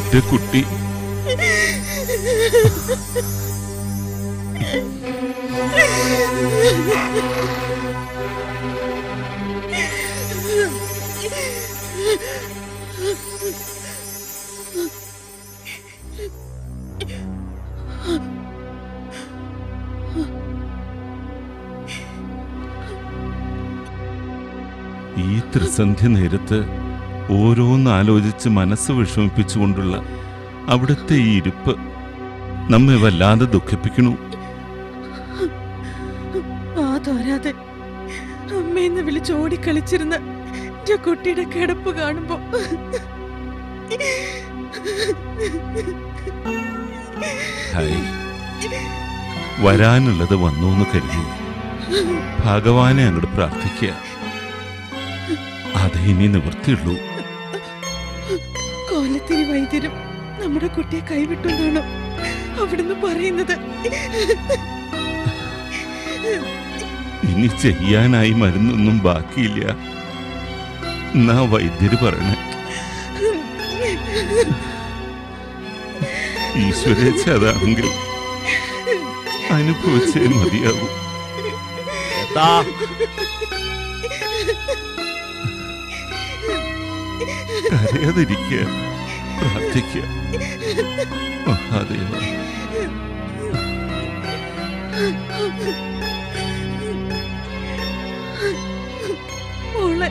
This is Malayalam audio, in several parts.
എന്റെ കുട്ടി ഈ ത്രിസന്ധ്യ നേരത്ത് ഓരോന്നാലോചിച്ച് മനസ്സ് വിഷമിപ്പിച്ചുകൊണ്ടുള്ള അവിടുത്തെ ഈ ഇരിപ്പ് നമ്മെ വല്ലാതെ ദുഃഖിപ്പിക്കണു. ആ തോരാതെ അമ്മയെന്ന് വിളിച്ചോടിക്കളിച്ചിരുന്ന എന്റെ കുട്ടിയുടെ കിടപ്പ് കാണുമ്പോ വരാനുള്ളത് വന്നു എന്ന് കരുതി ഭഗവാനെ അങ്ങോട്ട് പ്രാർത്ഥിക്കുക. അതേ ഇനി നിവൃത്തിയുള്ളൂ. കോലത്തിരി വൈദ്യരും നമ്മുടെ കുട്ടിയെ കൈവിട്ടു എന്നാണോ അവിടുന്ന് പറയുന്നത്? ഇനി ചെയ്യാനായി മരുന്നൊന്നും ബാക്കിയില്ല എന്നാ വൈദ്യര് പറയണേ. ഈശ്വരേച്ഛ അതാണെങ്കിൽ അനുഭവിച്ചേ മതിയാവും. കരയാതിരിക്കുക, പ്രാർത്ഥിക്കുക. മഹാദേവ. മോളെ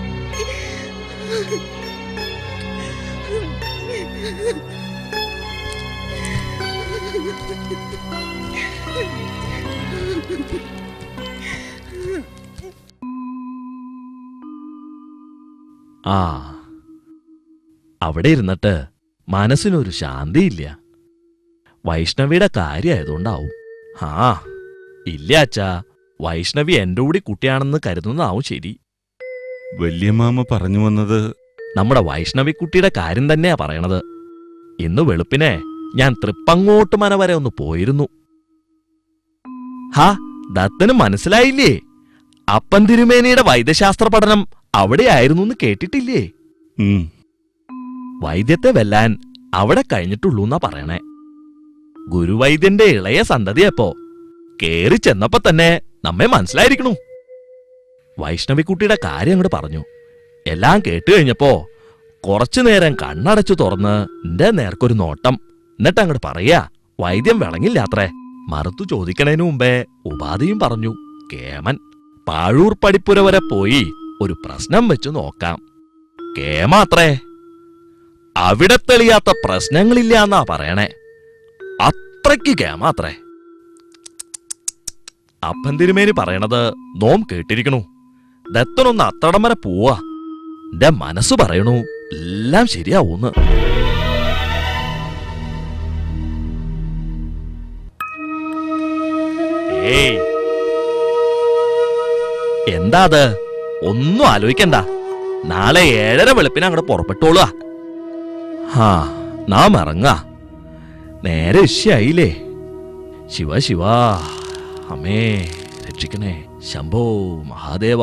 ആ അവിടെ ഇരുന്നിട്ട് മനസ്സിനൊരു ശാന്തിയില്ല. വൈഷ്ണവിയുടെ കാര്യമായതുകൊണ്ടാവും. ആ ഇല്ല അച്ഛാ, വൈഷ്ണവി എന്റെ കൂടി കുട്ടിയാണെന്ന് കരുതുന്നതാവും ശരി. വല്യമാമ പറഞ്ഞു വന്നത് നമ്മുടെ വൈഷ്ണവിക്കുട്ടിയുടെ കാര്യം തന്നെയാ പറയണത്. ഇന്ന് വെളുപ്പിനെ ഞാൻ തൃപ്പങ്ങോട്ട് മന വരെ ഒന്ന് പോയിരുന്നു. ഹാ, ദത്തന് മനസ്സിലായില്ലേ? അപ്പൻ തിരുമേനിയുടെ വൈദ്യശാസ്ത്ര പഠനം അവിടെയായിരുന്നു എന്ന് കേട്ടിട്ടില്ലേ? വൈദ്യത്തെ വെല്ലാൻ അവിടെ കഴിഞ്ഞിട്ടുള്ളൂന്നാ പറയണേ. ഗുരുവൈദ്യന്റെ ഇളയ സന്തതിയപ്പോ കേറി ചെന്നപ്പോ തന്നെ നമ്മെ മനസ്സിലായിരിക്കണു. വൈഷ്ണവിക്കുട്ടിയുടെ കാര്യം അങ്ങോട്ട് പറഞ്ഞു. എല്ലാം കേട്ടു കഴിഞ്ഞപ്പോ കുറച്ചു നേരം കണ്ണടച്ചു തുറന്ന് എന്റെ നേർക്കൊരു നോട്ടം. എന്നിട്ട് അങ്ങോട്ട് പറയാ, വൈദ്യം വിളങ്ങില്ലാത്രേ. മറുത്തു ചോദിക്കണേനു മുമ്പേ ഉപാധിയും പറഞ്ഞു. കേമൻ, പാഴൂർ പടിപ്പുര വരെ പോയി ഒരു പ്രശ്നം വെച്ചു നോക്കാം. കേമാത്രേ. അവിടെ തെളിയാത്ത പ്രശ്നങ്ങളില്ല എന്നാ പറയണേ. അത്രയ്ക്ക് കേമാത്രേ. അപ്പൻ തിരുമേനി പറയണത് നോം കേട്ടിരിക്കണു. ദത്തനൊന്ന് അത്രടം വരെ പോവാ. എന്റെ മനസ്സ് പറയണു എല്ലാം ശരിയാവൂന്ന്. ഏയ്, എന്താ അത്? ഒന്നും ആലോചിക്കണ്ട. നാളെ 7:30 വെളുപ്പിന് അങ്ങോട്ട് പുറപ്പെട്ടോളുക. ഹാ, നാം ഇറങ്ങാ. നേരെ ഇഷ്യായില്ലേ? ശിവ ശിവ, അമ്മേ രക്ഷിക്കണേ. ശംഭോ മഹാദേവ.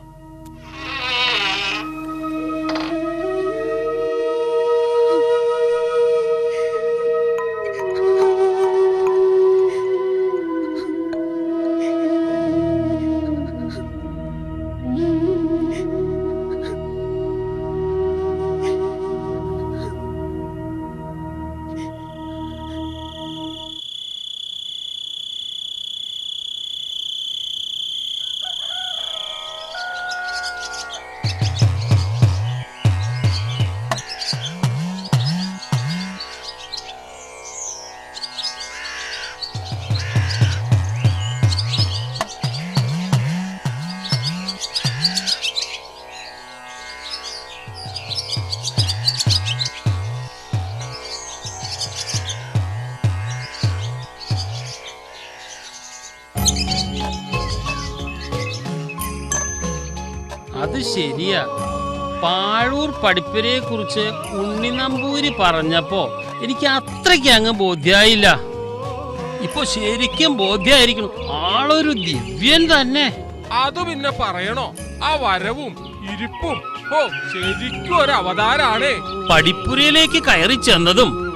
അത് ശരിയാ. പാഴൂർ പടിപ്പുരയെ കുറിച്ച് ഉണ്ണിനമ്പൂരി പറഞ്ഞപ്പോ എനിക്ക് അത്രയ്ക്ക് അങ്ങ് ബോധ്യായില്ല. ഇപ്പൊ ശരിക്കും ബോധ്യായിരിക്കണം. ആളൊരു ദിവ്യൻ തന്നെ. അത് പിന്നെ പറയണോ? ആ വരവും ഇരിപ്പും ശരിക്കും ഒരു അവതാരാണ്. പടിപ്പുരയിലേക്ക് കയറി ചെന്നതും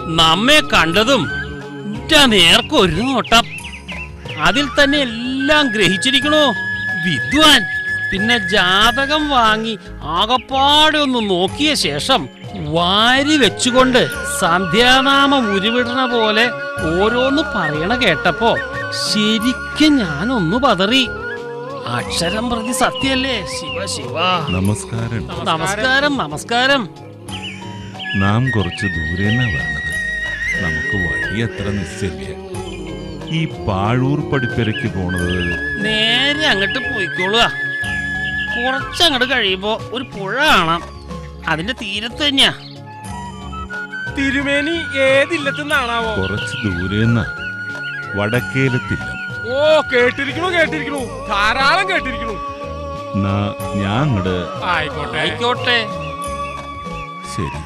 നമ്മെ കണ്ടതും നേർക്കൊരു നോട്ടം, അതിൽ തന്നെ എല്ലാം ഗ്രഹിച്ചിരിക്കണോ വിദ്വാൻ. പിന്നെ ജാതകം വാങ്ങി ആകപ്പാടെ ഒന്ന് നോക്കിയ ശേഷം വാരി വെച്ചുകൊണ്ട് സന്ധ്യാനാമം ഉരുവിടണ പോലെ ഓരോന്ന് പറയണ കേട്ടപ്പോ ശരിക്കും ഞാനൊന്നു പതറി. അക്ഷരം പ്രതി സത്യല്ലേ? ശിവ ശിവ. നമസ്കാരം. നമസ്കാരം നമസ്കാരം. നാം കുറച്ച് ദൂരെന്നാ പറഞ്ഞത്. നമുക്ക് വഴി അത്ര നിശ്ചയില്ല. ഈ പാഴൂർ പടിപ്പരയ്ക്ക് പോണത് നേരെ അങ്ങോട്ട് പോയിക്കോളുക. കുറച്ചങ്ങോട്ട് കഴിയുമ്പോ ഒരു പുഴ കാണാം, അതിന്റെ തീരത്ത് തന്നെയാ. തിരുമേനി ഏതില്ലത്തുനിന്നാണാവോ? കുറച്ച് ദൂരെന്നാ, വടക്കേലത്തില്ല. ഓ, കേട്ടിരിക്കണു, ധാരാളം കേട്ടിരിക്കണു. ഞാൻ അങ്ങട്. ആയിക്കോട്ടെ. ശരി.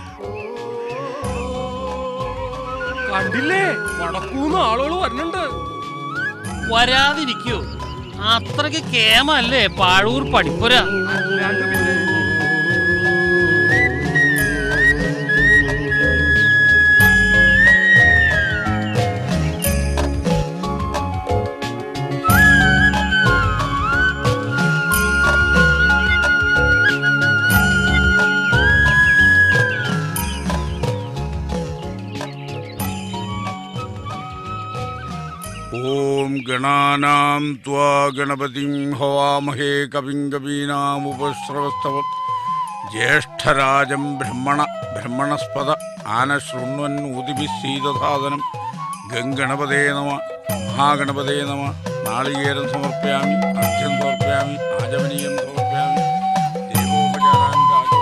കണ്ടില്ലേ, വടക്കൂന്ന് ആളുകൾ വരുന്നുണ്ട്. വരാതിരിക്കോ? അത്രക്ക് കേമല്ലേ പാഴൂർ പടിപ്പുര. അല്ലാണ്ട് പിന്നെ. ഓം ഗണാനാം ത്വാ ഗണപതിം ഹവാമഹേ കവിം കവീനാമുപസ്രവസ്തവം ജ്യേഷ്ഠരാജം ബ്രഹ്മണസ്പത ആനശൃണ്വൻ ഊതിഭിസ്സീതധാതനം ഗംഗണപതേ നമ. മഹാഗണപതേ നമ. നാളികേരം സമർപ്പയാമി, അർഘ്യം സമർപ്പയാമി, ആചമനീയം സമർപ്പയാമി. ദേവോപചാരാൻ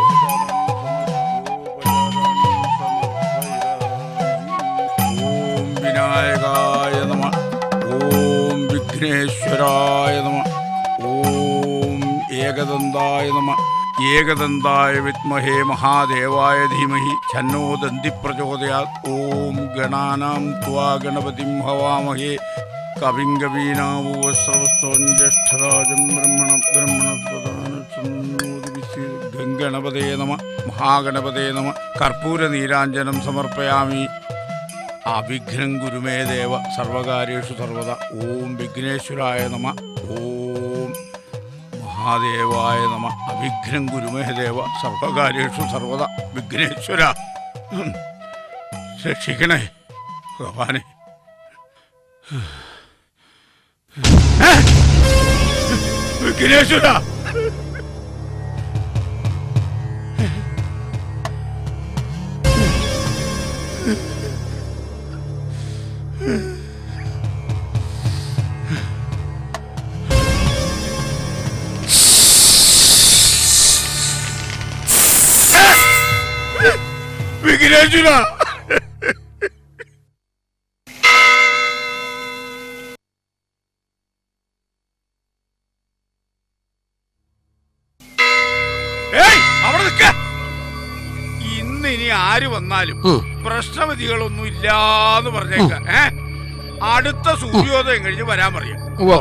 ഓം വിനായകായ നമ. ഓം വിഘ്നേശ്വരായ നമ. ഓം ഏകദന്തായ നമ. ഏകദന്തായ വിദ്മഹേ മഹാദേവായ ധീമഹി തന്നോ ദന്തി പ്രചോദയാത്. ഓം ഗണാനാം ത്വാ ഗണപതിം ഹവാമഹേ കവിം കവീനാമുപസ്രവസ്തവം ജ്യേഷ്ഠരാജം ഗംഗണപതേ നമ. മഹാഗണപതേ നമ. കർപ്പൂര നീരാഞ്ജനം സമർപ്പയാമി. അവിഘ്നം ഗുരുമേ ദേവ സർവകാര്യേഷു സർവദ. ഓം വിഘ്നേശ്വരായ നമ. ഓം മഹാദേവായ നമ. അവിഘ്നം ഗുരുമേ ദേവ സർവകാര്യേഷു സർവദ. വിഘ്നേശ്വര രക്ഷിക്കണേ ഭഗവാനെ. വിഘ്നേശ്വര വിഘ്നേശ്വര അവിടെ നിൽക്ക. ഇന്നിനി ആര് വന്നാലും പ്രശ്നവിധികളൊന്നും ഇല്ലാന്ന് പറഞ്ഞേക്ക. അടുത്ത സൂര്യോദയം കഴിഞ്ഞ് വരാൻ പറയാം.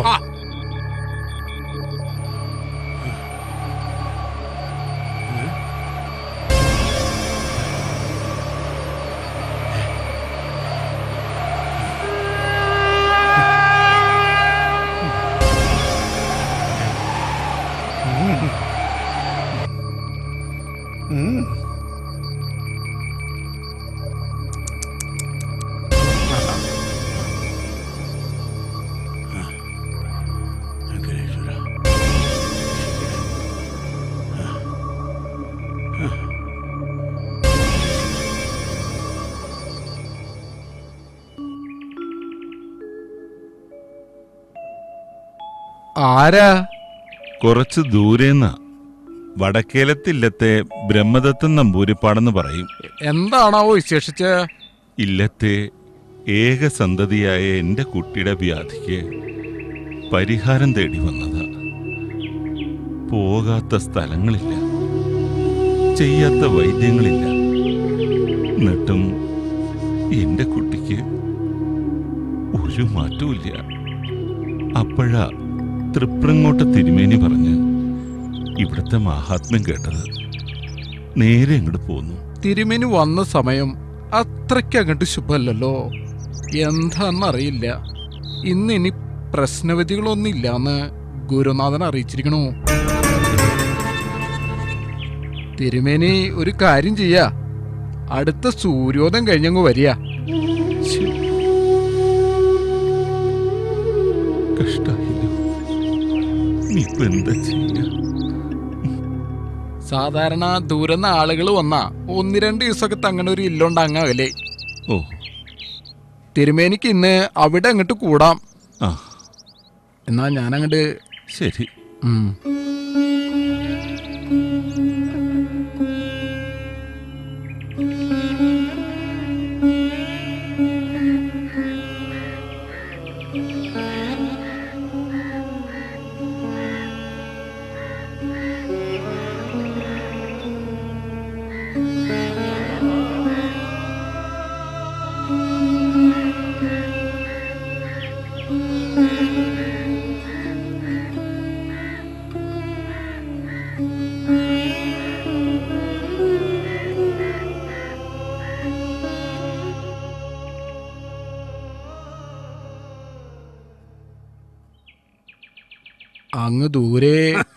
ആരാ? കുറച്ച് ദൂരെന്നാ, വടക്കേലത്തില്ലത്തെ ബ്രഹ്മദത്തൻ നമ്പൂരിപ്പാടെന്ന് പറയും. എന്താണാവോ വിശേഷിച്ച്? ഇല്ലത്തെ ഏകസന്തതിയായ എൻ്റെ കുട്ടിയുടെ വ്യാധിക്ക് പരിഹാരം തേടി വന്നതാ. പോകാത്ത സ്ഥലങ്ങളില്ല, ചെയ്യാത്ത വൈദ്യങ്ങളില്ല. എന്നിട്ടും എൻ്റെ കുട്ടിക്ക് ഒരു മാറ്റവുമില്ല. അപ്പോഴാ തൃപ്രങ്ങോട്ട് തിരുമേനി പറഞ്ഞ് ഇവിടുത്തെ മഹാത്മ്യം കേട്ടത്. നേരെ ഇങ്ങോട്ട് പോന്നു. തിരുമേനി വന്ന സമയം അത്രയ്ക്ക് അങ്ങോട്ട് ശുഭമല്ലല്ലോ. എന്താന്നറിയില്ല. ഇന്നിനി പ്രശ്നവിധികളൊന്നും ഇല്ലാന്ന് ഗുരുനാഥൻ അറിയിച്ചിരിക്കണു. തിരുമേനി ഒരു കാര്യം ചെയ്യാ, അടുത്ത സൂര്യോദയം കഴിഞ്ഞങ്ങ് വരിക. കഷ്ടായില്ലോ. ഇനിയിപ്പോ എന്താ ചെയ്യാ? സാധാരണ ദൂരന്ന് ആളുകൾ വന്നാ 1-2 ദിവസമൊക്കെ തങ്ങണ ഒരു ഇല്ലുണ്ടാങ്ങാകല്ലേ. ഓ, തിരുമേനിക്ക് ഇന്ന് അവിടെ അങ്ങോട്ട് കൂടാം. ആ എന്നാ ഞാനങ്ങോട്ട്. ശരി. അങ്ങ് ദൂരെ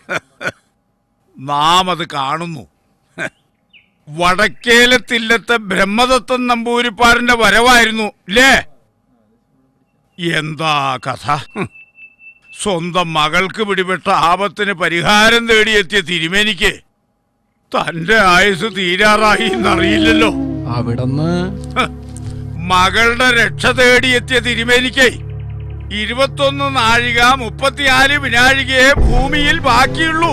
നാം അത് കാണുന്നു. വടക്കേലത്തില്ലത്തെ ബ്രഹ്മദത്തൻ നമ്പൂരിപ്പാറിന്റെ വരവായിരുന്നു അല്ലേ? എന്താ കഥ? സ്വന്തം മകൾക്ക് പിടിപെട്ട ആപത്തിന് പരിഹാരം തേടിയെത്തിയ തിരുമേനിക്ക് തന്റെ ആയുസ് തീരാറായി എന്നറിയില്ലല്ലോ. അവിടന്ന് മകളുടെ രക്ഷ തേടിയെത്തിയ തിരുമേനിക്ക് 21 നാഴിക 34 വിനാഴികയെ ഭൂമിയിൽ ബാക്കിയുള്ളൂ.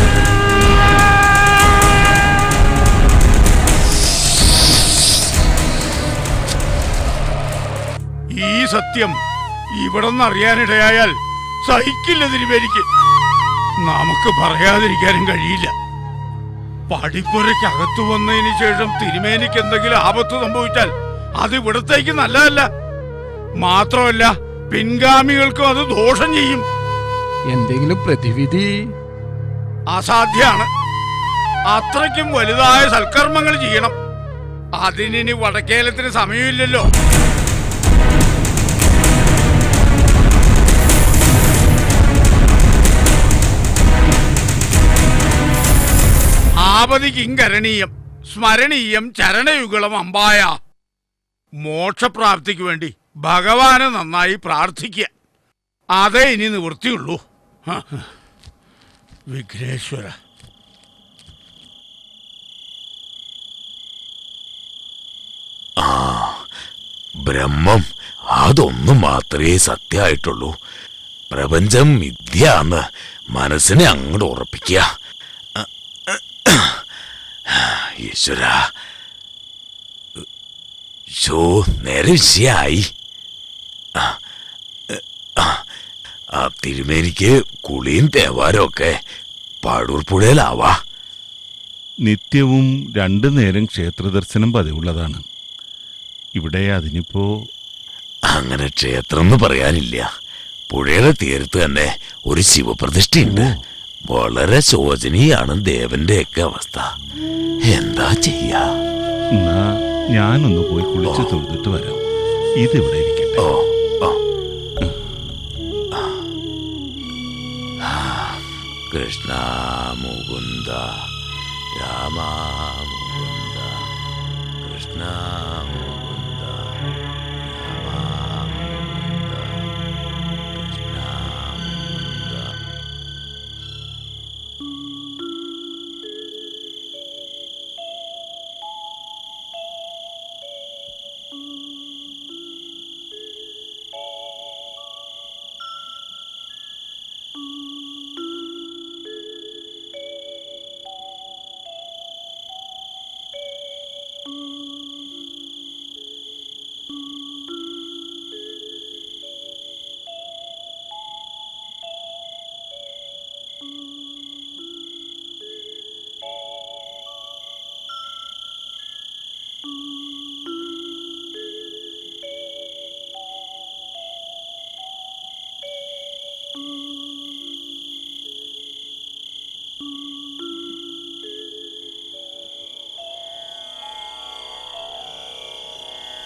ഈ സത്യം ഇവിടെന്ന് അറിയാനിടയായാൽ സഹിക്കില്ല തിരുമേനിക്ക്. നമുക്ക് പറയാതിരിക്കാനും കഴിയില്ല. പടിപ്പുരയ്ക്കകത്തു വന്നതിന് ശേഷം തിരുമേനിക്ക് എന്തെങ്കിലും ആപത്ത് സംഭവിച്ചാൽ അത് ഇവിടത്തേക്ക് നല്ലതല്ല. മാത്രമല്ല പിൻഗാമികൾക്കും അത് ദോഷം ചെയ്യും. എന്തെങ്കിലും പ്രതിവിധി? അസാധ്യാണ്. അത്രയ്ക്കും വലുതായ സൽക്കർമ്മങ്ങൾ ചെയ്യണം. അതിനി വടക്കേലത്തിന് സമയമില്ലല്ലോ. ആപതി കിങ്കരണീയം സ്മരണീയം ചരണയുഗളം അമ്പായ. മോക്ഷപ്രാപ്തിക്ക് വേണ്ടി ഭഗവാനെ നന്നായി പ്രാർത്ഥിക്കുക. അതേ ഇനി നിവൃത്തിയുള്ളൂ. വിഘ്നേശ്വര. ബ്രഹ്മം അതൊന്നു മാത്രമേ സത്യമായിട്ടുള്ളൂ. പ്രപഞ്ചം മിഥ്യാന്ന് മനസ്സിനെ അങ്ങോട്ട് ഉറപ്പിക്കുക. ഈശ്വര, നേരെ വിഷയായി. തിരുമേനിക്ക് കുളിയും തേവാരും ഒക്കെ പാടൂർ പുഴയിലാവാ. നിത്യവും 2 നേരം ക്ഷേത്രദർശനം പതിവുള്ളതാണ്. ഇവിടെ അതിനിപ്പോ അങ്ങനെ ക്ഷേത്രം എന്ന് പറയാനില്ല. പുഴയുടെ തീരത്ത് തന്നെ ഒരു ശിവപ്രതിഷ്ഠയുണ്ട്. വളരെ ശോചനീയാണ് ദേവന്റെയൊക്കെ അവസ്ഥ. എന്താ ചെയ്യാ? എന്നാ ഞാനൊന്ന് പോയി കുളിച്ച് തൊഴുതിട്ട് വരാം. ഇതിവിടെ ഇരിക്കട്ടെ. കൃഷ്ണ മുകുന്ദ രാമ മുകുന്ദ കൃഷ്ണ മുകുന്ദ രാമ മുകുന്ദ കൃഷ്ണ മുകുന്ദ.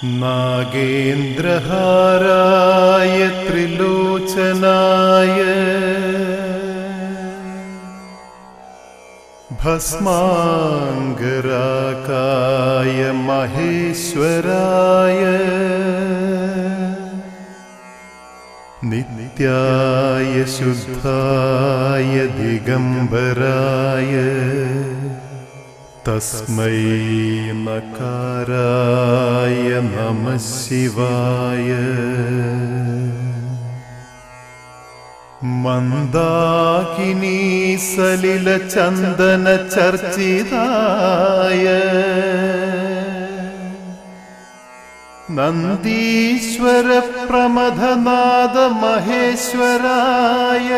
നാഗേന്ദ്രഹാരായ ത്രിലോചനായ ഭസ്മാംഗരാകായ മഹേശ്വരായ നിത്യായ ശുദ്ധായ ദിഗംബരായ തസ്മൈ നകാരായ നമഃ ശിവായ. മന്ദാകിനി സലില ചന്ദന ചർച്ചിതായ നന്ദീശ്വര പ്രമഥനാദ മഹേശ്വരായ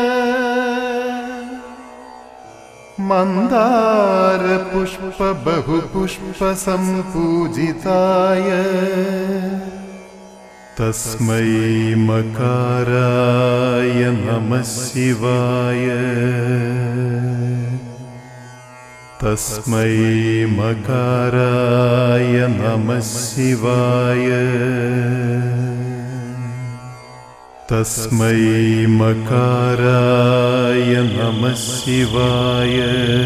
മന്ദാര പുഷ്പ ബഹുപുഷ്പ സംപൂജിതായ തസ്മൈ മകാരായ നമഃ ശിവായ. തസ്മൈ മകാരായ നമഃ ശിവായ. തസ്മൈ മകാരായ നമഃ ശിവായ.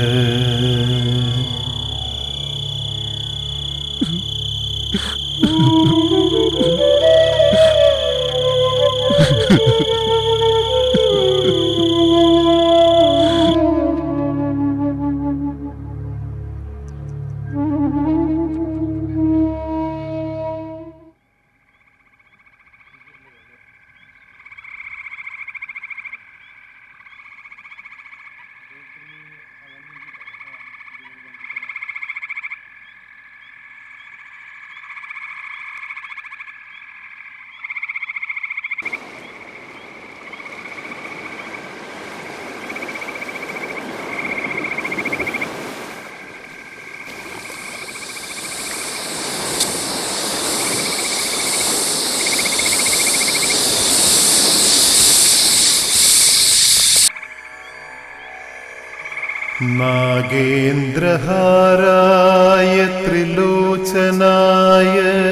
നാഗേന്ദ്രഹാരായ ത്രിലോചനായ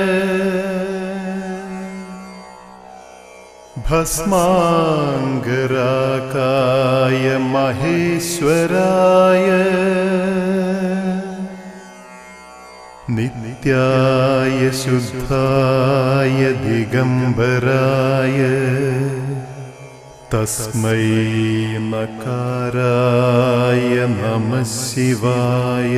ഭസ്മാംഗരാകായ മഹേശ്വരായ നിത്യായ ശുദ്ധായ ദിഗംബരായ തസ്മൈ നകാരായ നമഃ ശിവായ.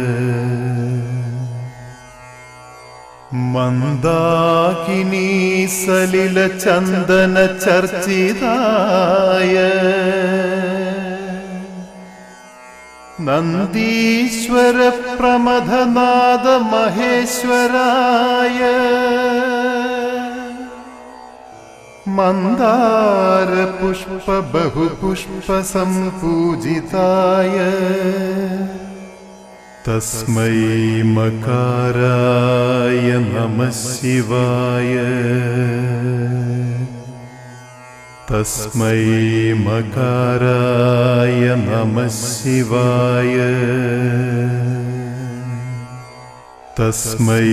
മന്ദാകിനി സലില ചന്ദന ചർച്ചിതായ നന്ദീശ്വര പ്രമഥനാദ മഹേശ്വരായ മന്ദാര പുഷ്പ ബഹുപുഷ്പ സംപൂജിതായ തസ്മൈ മകാരായ നമഃ ശിവായ. തസ്മൈ മകാരായ നമഃ ശിവായ. തസ്മൈ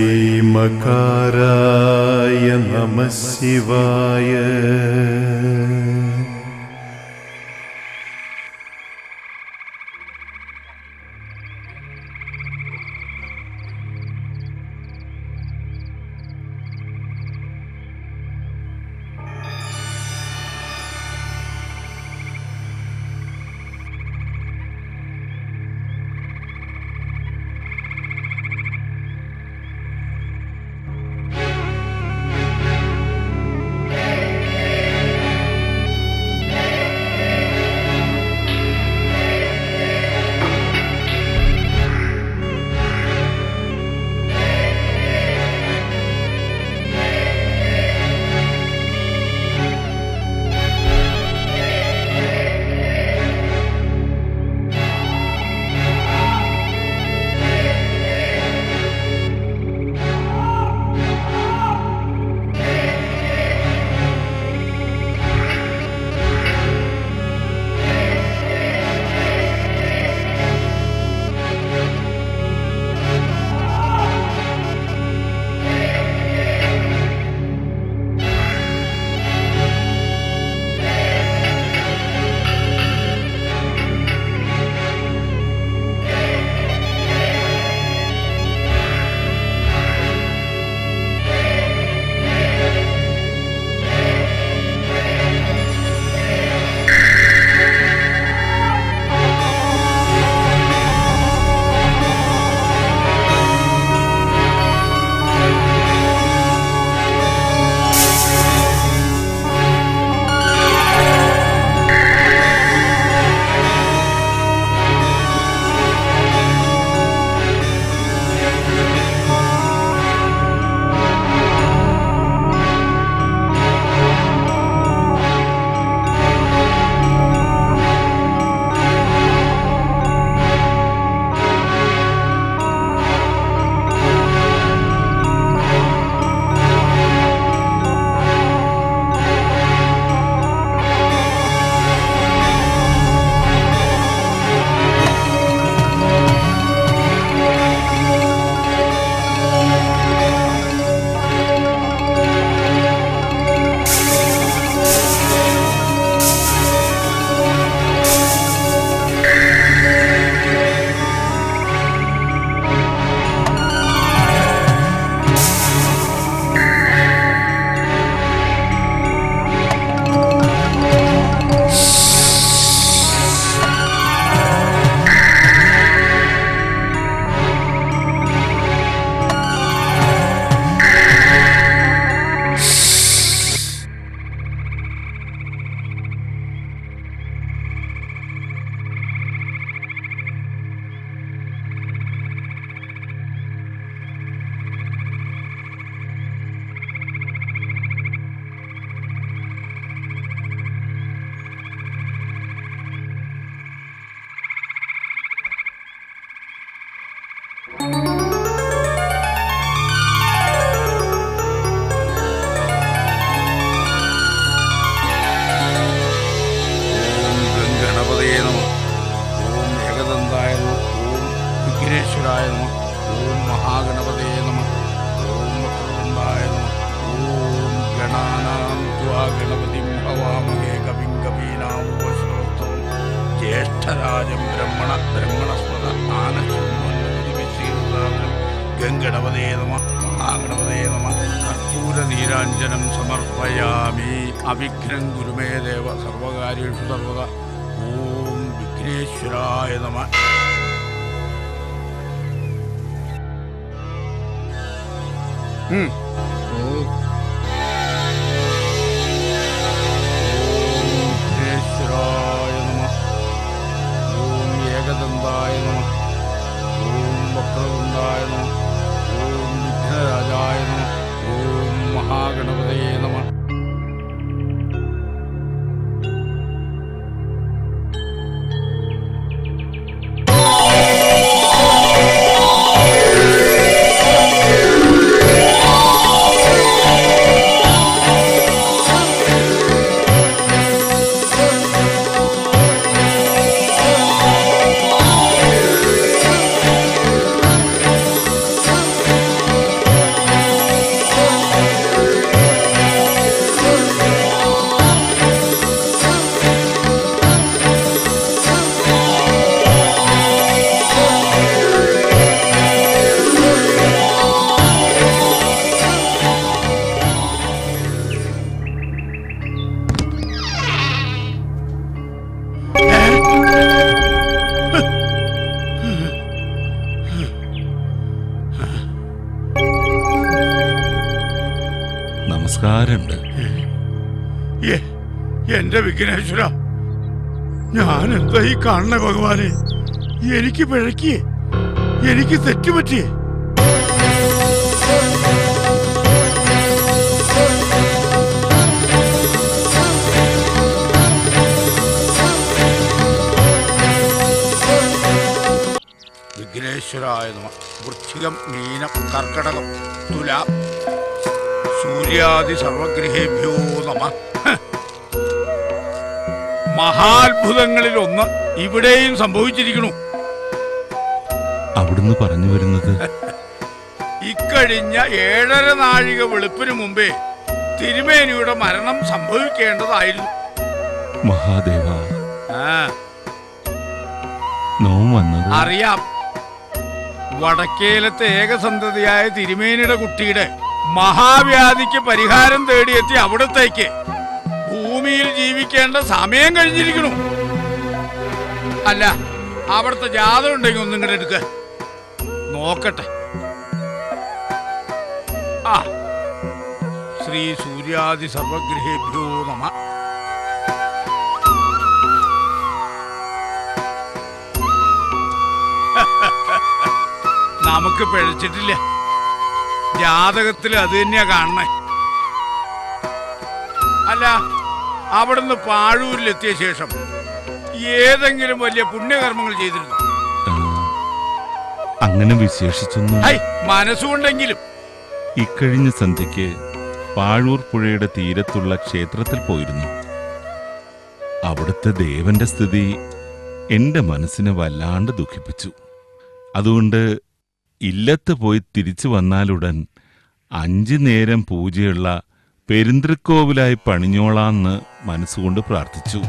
മകാരായ നമഃ ശിവായ. വാമഹേ കവിം കവീനാമുപശ്രോതം ജ്യേഷ്ഠരാജം ബ്രഹ്മണസ്പദ ആനശൃണ്വന്നോതിവിശ്രീകൃതാരം ഗംഗണപതേ നമഃ മഹാഗണപതേ നമഃ കർപ്പൂരനീരാഞ്ജനം സമർപ്പയാമി. അവിഘ്നം ഗുരുമേ ദേവ സർവകാര്യേഷു സർവദാ. ഓം വിഘ്നേശ്വരായ നമഃ. വിഘ്നേശ്വരായ നമഃ. ഓം ഏകദന്തായ നമഃ. ഓം വക്രതുണ്ടായ നമഃ. ഓം വിഘ്നരാജായ നമഃ. ഓം മഹാഗണപതയേ നമഃ. നമസ്കാരമുണ്ട്. എന്റെ വിഘ്നേശ്വര, ഞാൻ എന്താ ഈ കാണണേ ഭഗവാനെ? എനിക്ക് പിഴക്കിയേ, എനിക്ക് തെറ്റുപറ്റിയേ. വിഘ്നേശ്വരായ നമഃ. വൃശ്ചികം, മീനം, കർക്കടകം, തുലാം, സൂര്യാദി സർവഗ്രഹേഭ്യോ നമഃ. മഹാത്ഭുതങ്ങളിൽ ഒന്ന് ഇവിടെയും സംഭവിച്ചിരിക്കുന്നു. അവിടുന്ന് പറഞ്ഞു വരുന്നത്? ഇക്കഴിഞ്ഞ 7.5 നാഴിക വെളുപ്പിന് മുമ്പേ തിരുമേനിയുടെ മരണം സംഭവിക്കേണ്ടതായിരുന്നു. മഹാദേവ, നോം വന്നത് അറിയാം. വടക്കേലത്തെ ഏകസന്തതിയായ തിരുമേനിയുടെ കുട്ടിയുടെ മഹാവ്യാധിക്ക് പരിഹാരം തേടിയെത്തി അവിടത്തേക്ക് ഭൂമിയിൽ ജീവിക്കേണ്ട സമയം കഴിഞ്ഞിരിക്കണു. അല്ല, അവിടുത്തെ ജാതകം ഉണ്ടെങ്കിൽ ഒന്നും ഇങ്ങോട്ട് എടുക്ക നോക്കട്ടെ. ആ, ശ്രീ സൂര്യാദി സർവഗ്രഹേഭ്യോ നമഃ. നമുക്ക് പിഴച്ചിട്ടില്ല. ജാതകത്തിൽ അത് തന്നെയാ കാണണേ. അല്ല, അവിടുന്ന് പാഴൂരിലെത്തിയ ശേഷം ഏതെങ്കിലും വലിയ പുണ്യകർമ്മങ്ങൾ ചെയ്തിരുന്നു? അങ്ങനെ വിശേഷിച്ചൊന്നും. മനസ്സുകൊണ്ടെങ്കിലും. ഇക്കഴിഞ്ഞ സന്ധ്യയ്ക്ക് പാഴൂർ പുഴയുടെ തീരത്തുള്ള ക്ഷേത്രത്തിൽ പോയിരുന്നു. അവിടുത്തെ ദേവന്റെ സ്ഥിതി എന്റെ മനസ്സിനെ വല്ലാണ്ട് ദുഃഖിപ്പിച്ചു. അതുകൊണ്ട് ഇല്ലത്ത് പോയി തിരിച്ചു വന്നാലുടൻ 5 നേരം പൂജയുള്ള പെരുന്തൃക്കോവിലായി പണിഞ്ഞോളാന്ന് മനസ്സുകൊണ്ട് പ്രാർത്ഥിച്ചു.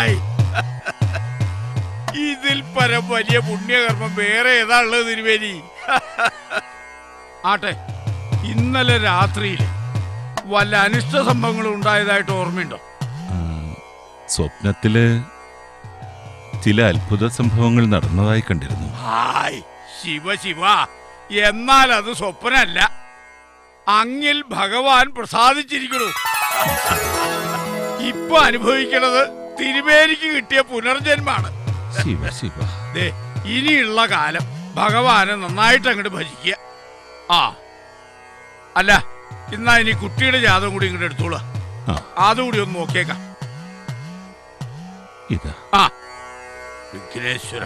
ഇതിൽ പരം വലിയ പുണ്യകർമ്മം വേറെ ഏതാ ഉള്ളത് തിരുവേലി? ആട്ടെ, ഇന്നലെ രാത്രിയിൽ വല്ല അനിഷ്ട സംഭവങ്ങളും ഉണ്ടായതായിട്ട് ഓർമ്മയുണ്ടോ? സ്വപ്നത്തില് ചില അത്ഭുത സംഭവങ്ങൾ നടന്നതായി കണ്ടിരുന്നു. ശിവ ശിവ, എന്നാൽ അത് സ്വപ്നമല്ല. അങ്ങിൽ ഭഗവാൻ പ്രസാദിച്ചിരിക്കണു. ഇപ്പൊ അനുഭവിക്കണത് തിരുമേനിക്ക് കിട്ടിയ പുനർജന്മാണ്. ശിവ ശിവ. ഇനിയുള്ള കാലം ഭഗവാനെ നന്നായിട്ട് അങ്ങോട്ട് ഭജിക്കുക. അല്ല, എന്നാ ഇനി കുട്ടിയുടെ ജാതകം കൂടി ഇങ്ങോട്ട് എടുത്തോളൂ. അതുകൂടി ഒന്ന് നോക്കിയേക്കാം. വിഘ്നേശ്വര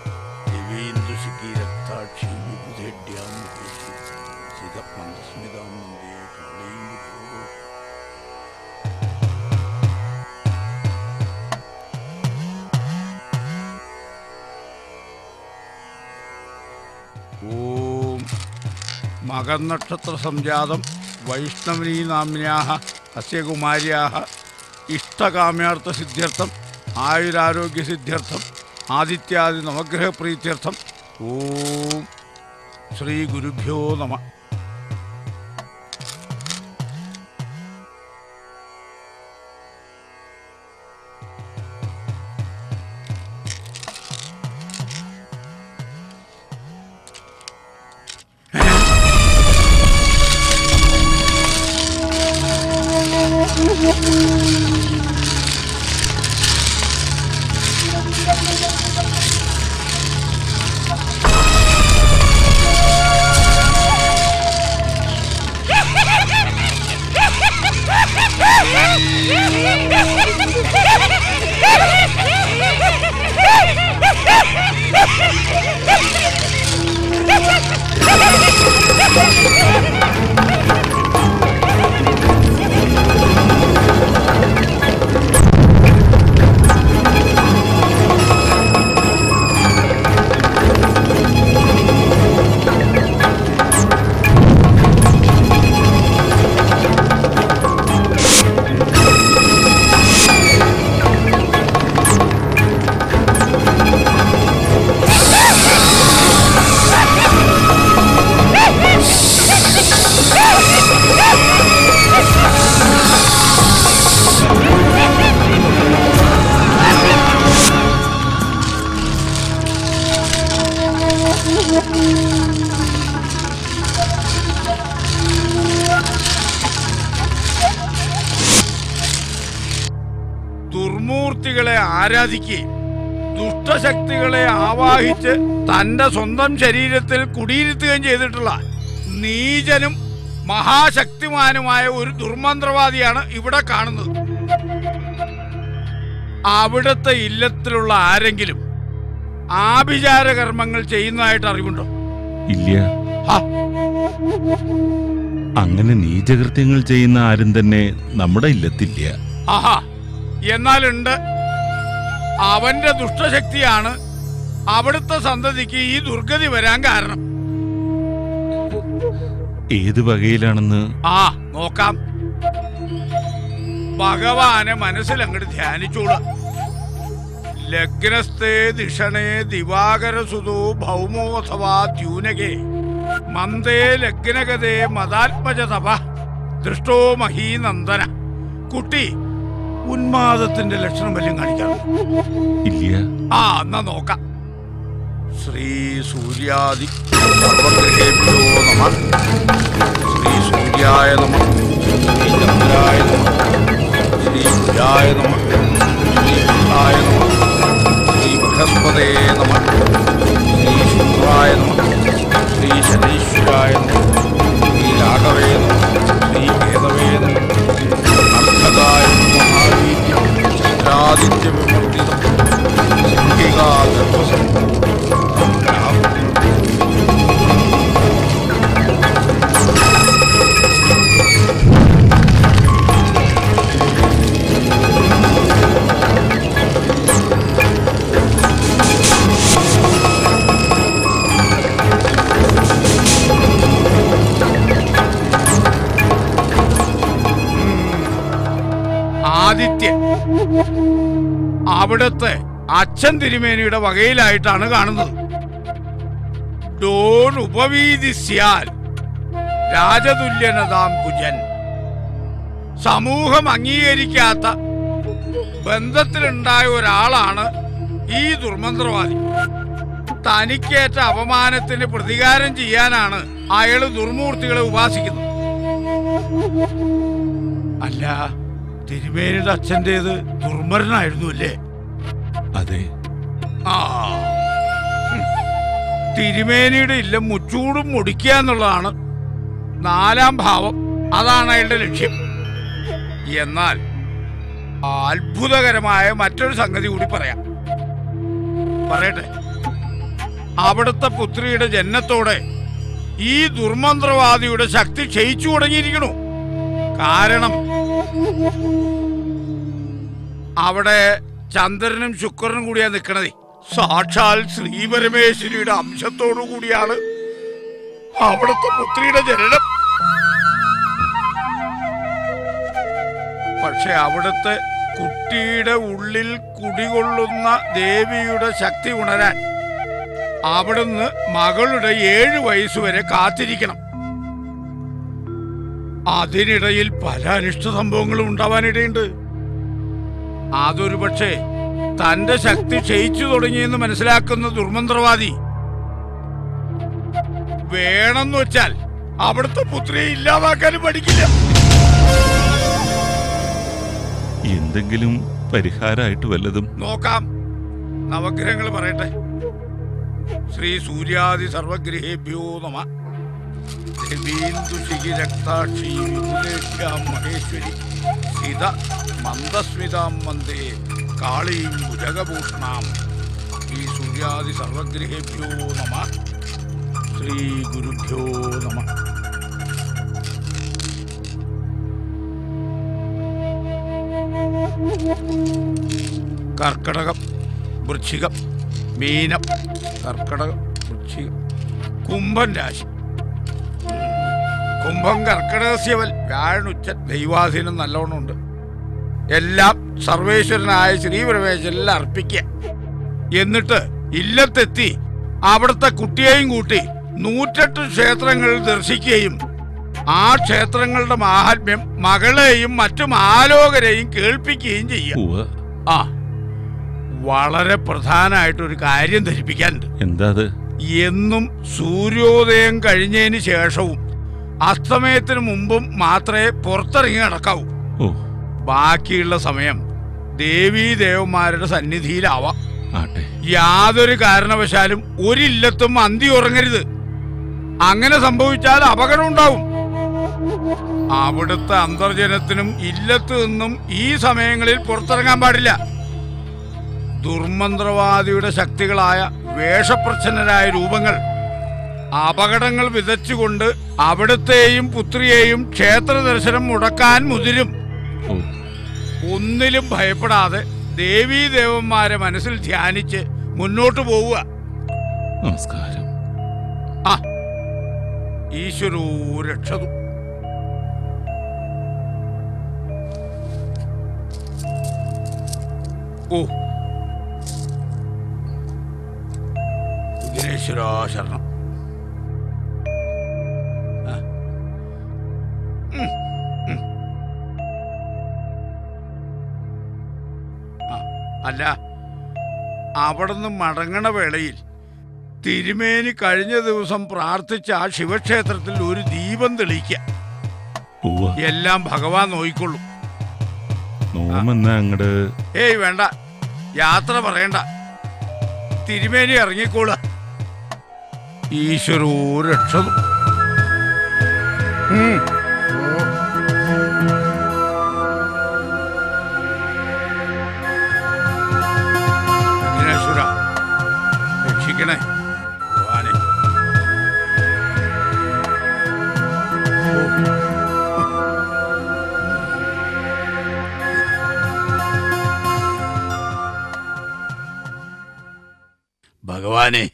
ഓം മകനക്ഷത്ര സംജാതം വൈഷ്ണവീ നാമ്യാഃ അസ്യ കുമാര്യാഃ ഇഷ്ടകാമ്യാർത്ഥ സിദ്ധ്യർത്ഥം ആയുരാരോഗ്യ സിദ്ധ്യർത്ഥം ആദിത്യാദി നവഗ്രഹ പ്രീത്യർത്ഥം ഓം ശ്രീ ഗുരുഭ്യോ നമഃ. ദുർമൂർത്തികളെ ആരാധിക്കുകയും ദുഷ്ടശക്തികളെ ആവാഹിച്ച് തന്റെ സ്വന്തം ശരീരത്തിൽ കുടിയിരുത്തുകയും ചെയ്തിട്ടുള്ള നീചനും മഹാശക്തിമാനുമായ ഒരു ദുർമന്ത്രവാദിയാണ് ഇവിടെ കാണുന്നത്. അവിടുത്തെ ഇല്ലത്തിലുള്ള ആരെങ്കിലും ആഭിചാര കർമ്മങ്ങൾ ചെയ്യുന്നതായിട്ട് അറിവുണ്ടോ? ഇല്ല. അങ്ങനെ നീചകൃത്യങ്ങൾ ചെയ്യുന്ന ആരും തന്നെ നമ്മുടെ ഇല്ലത്തില്ല. ആഹാ, എന്നാലുണ്ട്. അവന്റെ ദുഷ്ടശക്തിയാണ് അവിടുത്തെ സന്തതിക്ക് ഈ ദുർഗതി വരാൻ കാരണം. ഏത് വകയിലാണെന്ന് നോക്കാം. ഭഗവാനെ മനസ്സിൽ അങ്ങോട്ട് ധ്യാനിച്ചോളൂ. ലഗ്നസ്ഥേ ദിഷണേ ദിവാകരസുതോ ഭൗമോ അഥവാ ദ്യൂനകേ മന്ദേ ലഗ്നഗതേ മതാത്മജ തപ ദൃഷ്ടോ മഹീനന്ദന. കുട്ടി ഉന്മാദത്തിന്റെ ലക്ഷണം വല്ലതും കാണിക്കാറുണ്ട്? ഇല്ല. എന്നാ നോക്കാം. ശ്രീ സൂര്യാദി സർവഗ്രഹേഭ്യോ നമഃ. ശ്രീ സൂര്യായ നമഃ. ശ്രീ ചന്ദ്രായ നമഃ. ശ്രീ ബുധായ നമഃ. ശ്രീ ബുധായ നമഃ. ശ്രീ ബൃഹസ്പതേ നമഃ. ശ്രീ ശുക്രായ നമഃ. ശ്രീ ശനീശ്വരായ നമഃ. ശ്രീ രാഘവേ നമഃ. ശ്രീ കേതവേ നമഃ. അർദ്ധകായ മഹാവീര്യം ചന്ദ്രാദിത്യ വിവർത്തിതം സിംഹികാ ആദിത്യൻ അവിടുത്തെ അച്ഛൻ തിരുമേനിയുടെ വകയിലായിട്ടാണ് കാണുന്നത്. ഡോർ ഉപവീതിസ്യാൽ രാജതുല്യനതാം കുജൻ. സമൂഹം അംഗീകരിക്കാത്ത ബന്ധത്തിലുണ്ടായ ഒരാളാണ് ഈ ദുർമന്ത്രവാദി. തനിക്കേറ്റ അപമാനത്തിന് പ്രതികാരം ചെയ്യാനാണ് അയാള് ദുർമൂർത്തികളെ ഉപാസിക്കുന്നത്. അല്ല, തിരുമേനിയുടെ അച്ഛൻ്റെത് ദുർമരനായിരുന്നു അല്ലേ? അതെ. തിരുമേനിയുടെ ഇല്ലം മുച്ചൂടും മുടിക്കുക എന്നുള്ളതാണ് 4ാം ഭാവം. അതാണ് അയാളുടെ ലക്ഷ്യം. എന്നാൽ അത്ഭുതകരമായ മറ്റൊരു സംഗതി കൂടി പറയട്ടെ. അവിടുത്തെ പുത്രിയുടെ ജനനത്തോടെ ഈ ദുർമന്ത്രവാദിയുടെ ശക്തി ക്ഷയിച്ചു തുടങ്ങിയിരിക്കണു. കാരണം അവിടെ ചന്ദ്രനും ശുക്രനും കൂടിയാ നിൽക്കണത്. സാക്ഷാൽ ശ്രീപരമേശ്വരിയുടെ അംശത്തോടു കൂടിയാണ് അവിടുത്തെ പുത്രിയുടെ ജനനം. പക്ഷെ അവിടുത്തെ കുട്ടിയുടെ ഉള്ളിൽ കുടികൊള്ളുന്ന ദേവിയുടെ ശക്തി ഉണരാൻ അവിടുന്ന് മകളുടെ 7 വയസ്സുവരെ കാത്തിരിക്കണം. അതിനിടയിൽ പല അനിഷ്ട സംഭവങ്ങളും ഉണ്ടാവാനിടയുണ്ട്. അതൊരു പക്ഷേ തന്റെ ശക്തി ക്ഷയിച്ചു തുടങ്ങിയെന്ന് മനസ്സിലാക്കുന്ന ദുർമന്ത്രവാദി വേണമെന്ന് വെച്ചാൽ അവിടുത്തെ പുത്രിയെ ഇല്ലാതാക്കാനും പഠിക്കില്ല. എന്തെങ്കിലും പരിഹാരമായിട്ട് വല്ലതും നോക്കാം. നവഗ്രഹങ്ങൾ പറയട്ടെ. ശ്രീ സൂര്യാദി സർവഗ്രഹേഭ്യോ നമ. ദേവീന്ദുശിഖി രക്താക്ഷി വിപുലേഭ്യാം മഹേശ്വരി സീത മന്ദസ്മിതാം വന്ദേ കാളീം ഭുജഗഭൂഷണാം. ശ്രീ സൂര്യാദി സർവഗ്രഹേഭ്യോ നമ. ശ്രീ ഗുരുഭ്യോ നമ. കർക്കടകം, വൃശ്ചികം, മീനം. കർക്കടകം, വൃശ്ചികം, കുംഭൻ രാശി. കുംഭം കർക്കടകസ്യവൽ വ്യാഴനുച്ച ദൈവാധീനം നല്ലോണമുണ്ട്. എല്ലാം സർവേശ്വരനായ ശ്രീപരമേശ്വരനിൽ അർപ്പിക്കുക. എന്നിട്ട് ഇല്ലത്തെത്തി അവിടുത്തെ കുട്ടിയെയും കൂട്ടി 108 ക്ഷേത്രങ്ങൾ ദർശിക്കുകയും ആ ക്ഷേത്രങ്ങളുടെ മാഹാത്മ്യം മകളെയും മറ്റു ആലോകരെയും കേൾപ്പിക്കുകയും ചെയ്യും. ആ, വളരെ പ്രധാനമായിട്ടൊരു കാര്യം ധരിപ്പിക്കാനുണ്ട്. എന്താ അത്? എന്നും സൂര്യോദയം കഴിഞ്ഞതിന് ശേഷവും അസ്തമയത്തിന് മുമ്പും മാത്രമേ പുറത്തിറങ്ങി നടക്കാവൂ. ബാക്കിയുള്ള സമയം ദേവീദേവന്മാരുടെ സന്നിധിയിലാവാം. യാതൊരു കാരണവശാലും ഒരില്ലത്തും അന്തി ഉറങ്ങരുത്. അങ്ങനെ സംഭവിച്ചാൽ അപകടം ഉണ്ടാവും. അവിടുത്തെ അന്തർജനത്തിനും ഇല്ലത്ത് നിന്നും ഈ സമയങ്ങളിൽ പുറത്തിറങ്ങാൻ പാടില്ല. ദുർമന്ത്രവാദിയുടെ ശക്തികളായ വേഷപ്രച്ഛന്നരായ രൂപങ്ങൾ അപകടങ്ങൾ വിതച്ചുകൊണ്ട് അവിടുത്തെയും പുത്രിയെയും ക്ഷേത്ര ദർശനം മുടക്കാൻ മുതിരും. ഒന്നിലും ഭയപ്പെടാതെ ദേവീദേവന്മാരെ മനസ്സിൽ ധ്യാനിച്ച് മുന്നോട്ട് പോവുക. നമസ്കാരം. ആ, ഈശ്വരോ രക്ഷതു. ഓ, വിഘ്നേശ്വരാ ശരണം. അല്ല, അവിടുന്ന് മടങ്ങണ വേളയിൽ തിരുമേനി കഴിഞ്ഞ ദിവസം പ്രാർത്ഥിച്ച ആ ശിവക്ഷേത്രത്തിൽ ഒരു ദീപം തെളിയിക്കുക. എല്ലാം ഭഗവാൻ നോയിക്കൊള്ളും. ഏയ് വേണ്ട, യാത്ര പറയണ്ട. തിരുമേനി ഇറങ്ങിക്കോളുക. ഈശ്വരോ രക്ഷതു. വിഘ്നേശ്വര രക്ഷിക്കണേ ഭഗവാനെ. ഭഗവാനെ,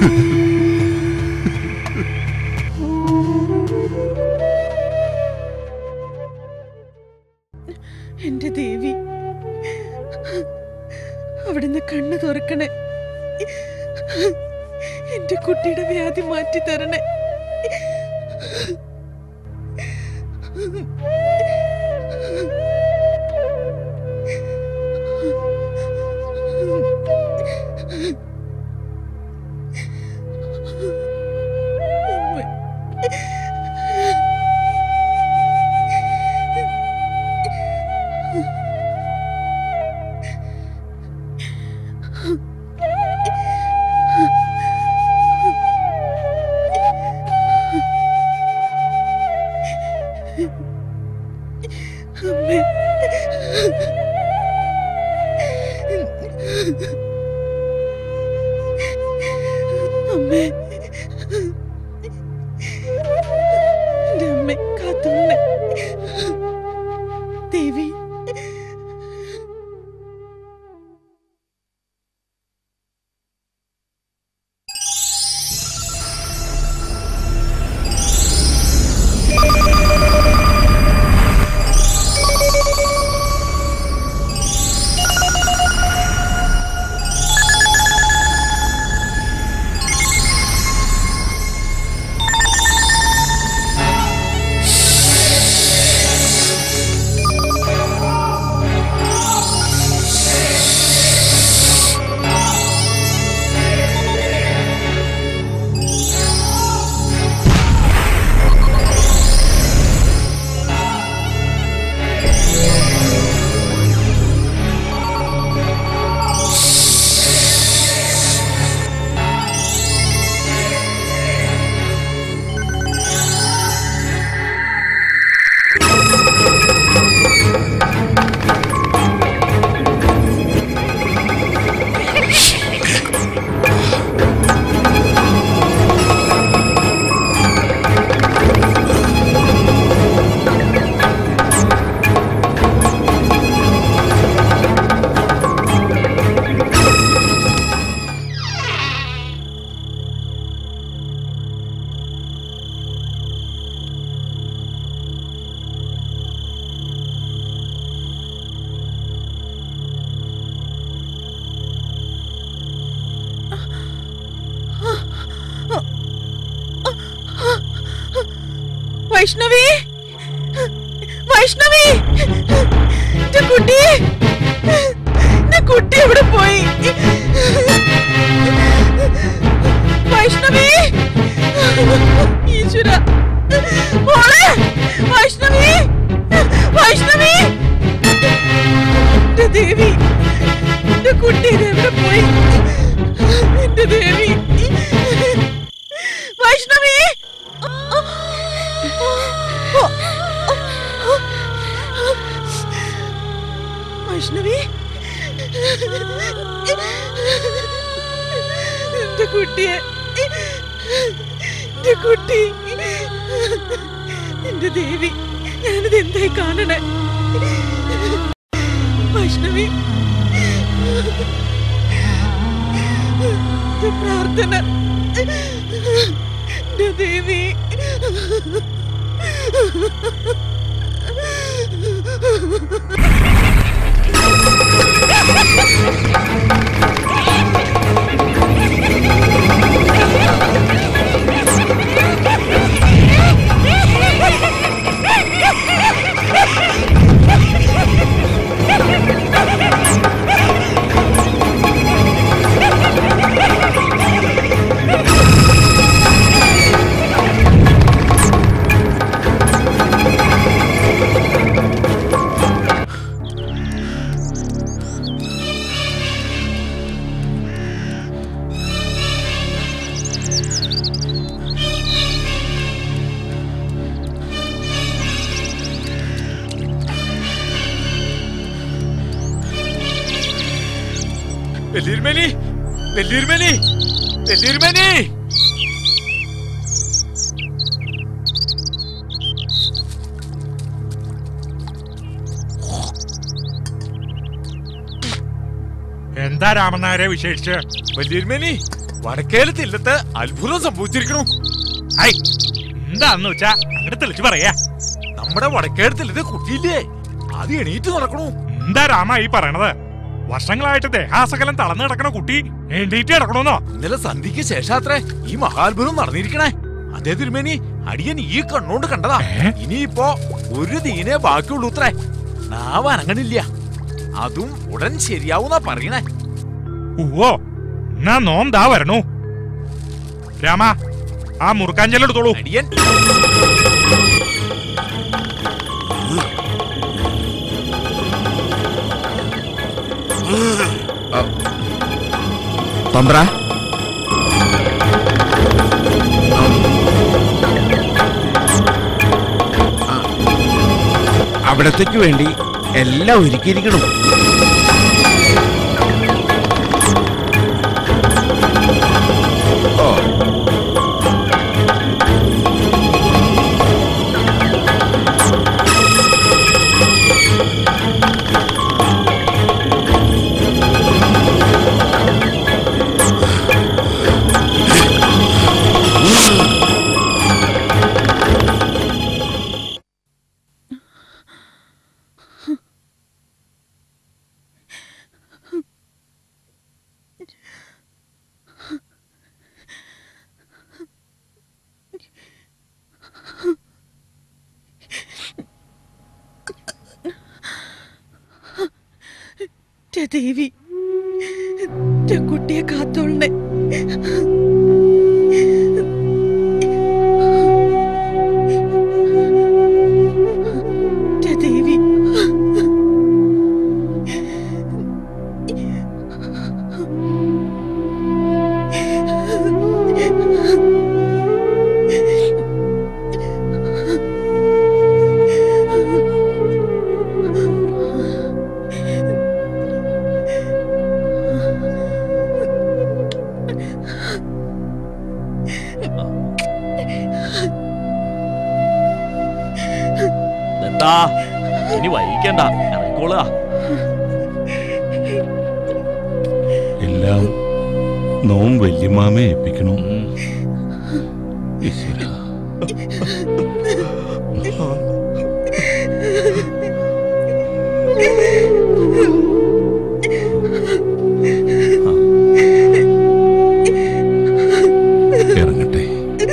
എന്റെ ദേവി, അവിടുന്ന് കണ്ണു തുറക്കണേ. എന്റെ കുട്ടിയുടെ വ്യാധി മാറ്റി തരണേ. അമ്മേ, എന്റെ അമ്മ കാത്തോളെ ദേവി. വൈഷ്ണവി, വൈഷ്ണവി, എന്റെ കുട്ടി എവിടെ പോയി? വൈഷ്ണവി, ഈശ്വര, മോളെ വൈഷ്ണവി, വൈഷ്ണവി, എന്റെ ദേവി, എന്റെ കുട്ടി എവിടെ പോയി? എന്റെ ദേവി, വൈഷ്ണവി, വൈഷ്ണവി, എന്റെ കുട്ടിയെ, എന്റെ കുട്ടി, എന്റെ ദേവി, ഞാനിത് എന്തായി കാണണേ? വൈഷ്ണവി, പ്രാർത്ഥന, എന്റെ ദേവി. വെല്ലീർമേനി, വെല്ലീർമേനി, വെല്ലീർമേനി. എന്താ രാമനാരെ വിശേഷിച്ച്? വെല്ലീർമേനി, വടക്കേല് തില്ലത്ത് അത്ഭുതം സംഭവിച്ചിരിക്കണു. എന്താന്ന് വെച്ചാ അങ്ങോട്ട് തെളിച്ച് പറയാ. നമ്മുടെ വടക്കേല് തില്ലത്ത് കുട്ടിയില്ലേ, അത് എണീറ്റ് നടക്കണു. എന്താ രാമ ഈ പറയണത്? വർഷങ്ങളായിട്ട് ദേഹാസകലം തളർന്നു കിടക്കണ കുട്ടി എണീറ്റ് കിടക്കണോന്നോ? ഇന്നലെ സന്ധ്യക്ക് ശേഷാത്രേ ഈ മഹാത്ഭുതം നടന്നിരിക്കണേ. അതേ തിരുമേനി, അടിയൻ ഈ കണ്ണോണ്ട് കണ്ടതാ. ഇനിയിപ്പോ ഒരു ദീനേ ബാക്കിയുള്ളൂ അത്രേ. നാവ് അനങ്ങണില്ല. അതും ഉടൻ ശരിയാവുന്നാ പറയണേ. ഓ എന്നാ നോം ദാ വരണു. രാമ ആ മുറുക്കാഞ്ചലെടുത്തോളൂ. അടിയൻ തമ്പ്ര അവിടത്തേക്ക് വേണ്ടി എല്ലാം ഒരുക്കിയിരിക്കണം. ദേവി, കുട്ടിയെ കാത്തോളണേ. ദേവി, ഇനി വൈകിക്കണ്ട, ഇറങ്ങിക്കോളുക. എല്ലാം നോം വല്യമാമയെ ഏൽപ്പിക്കണു. ഈശ്വരാ. ഇറങ്ങട്ടെ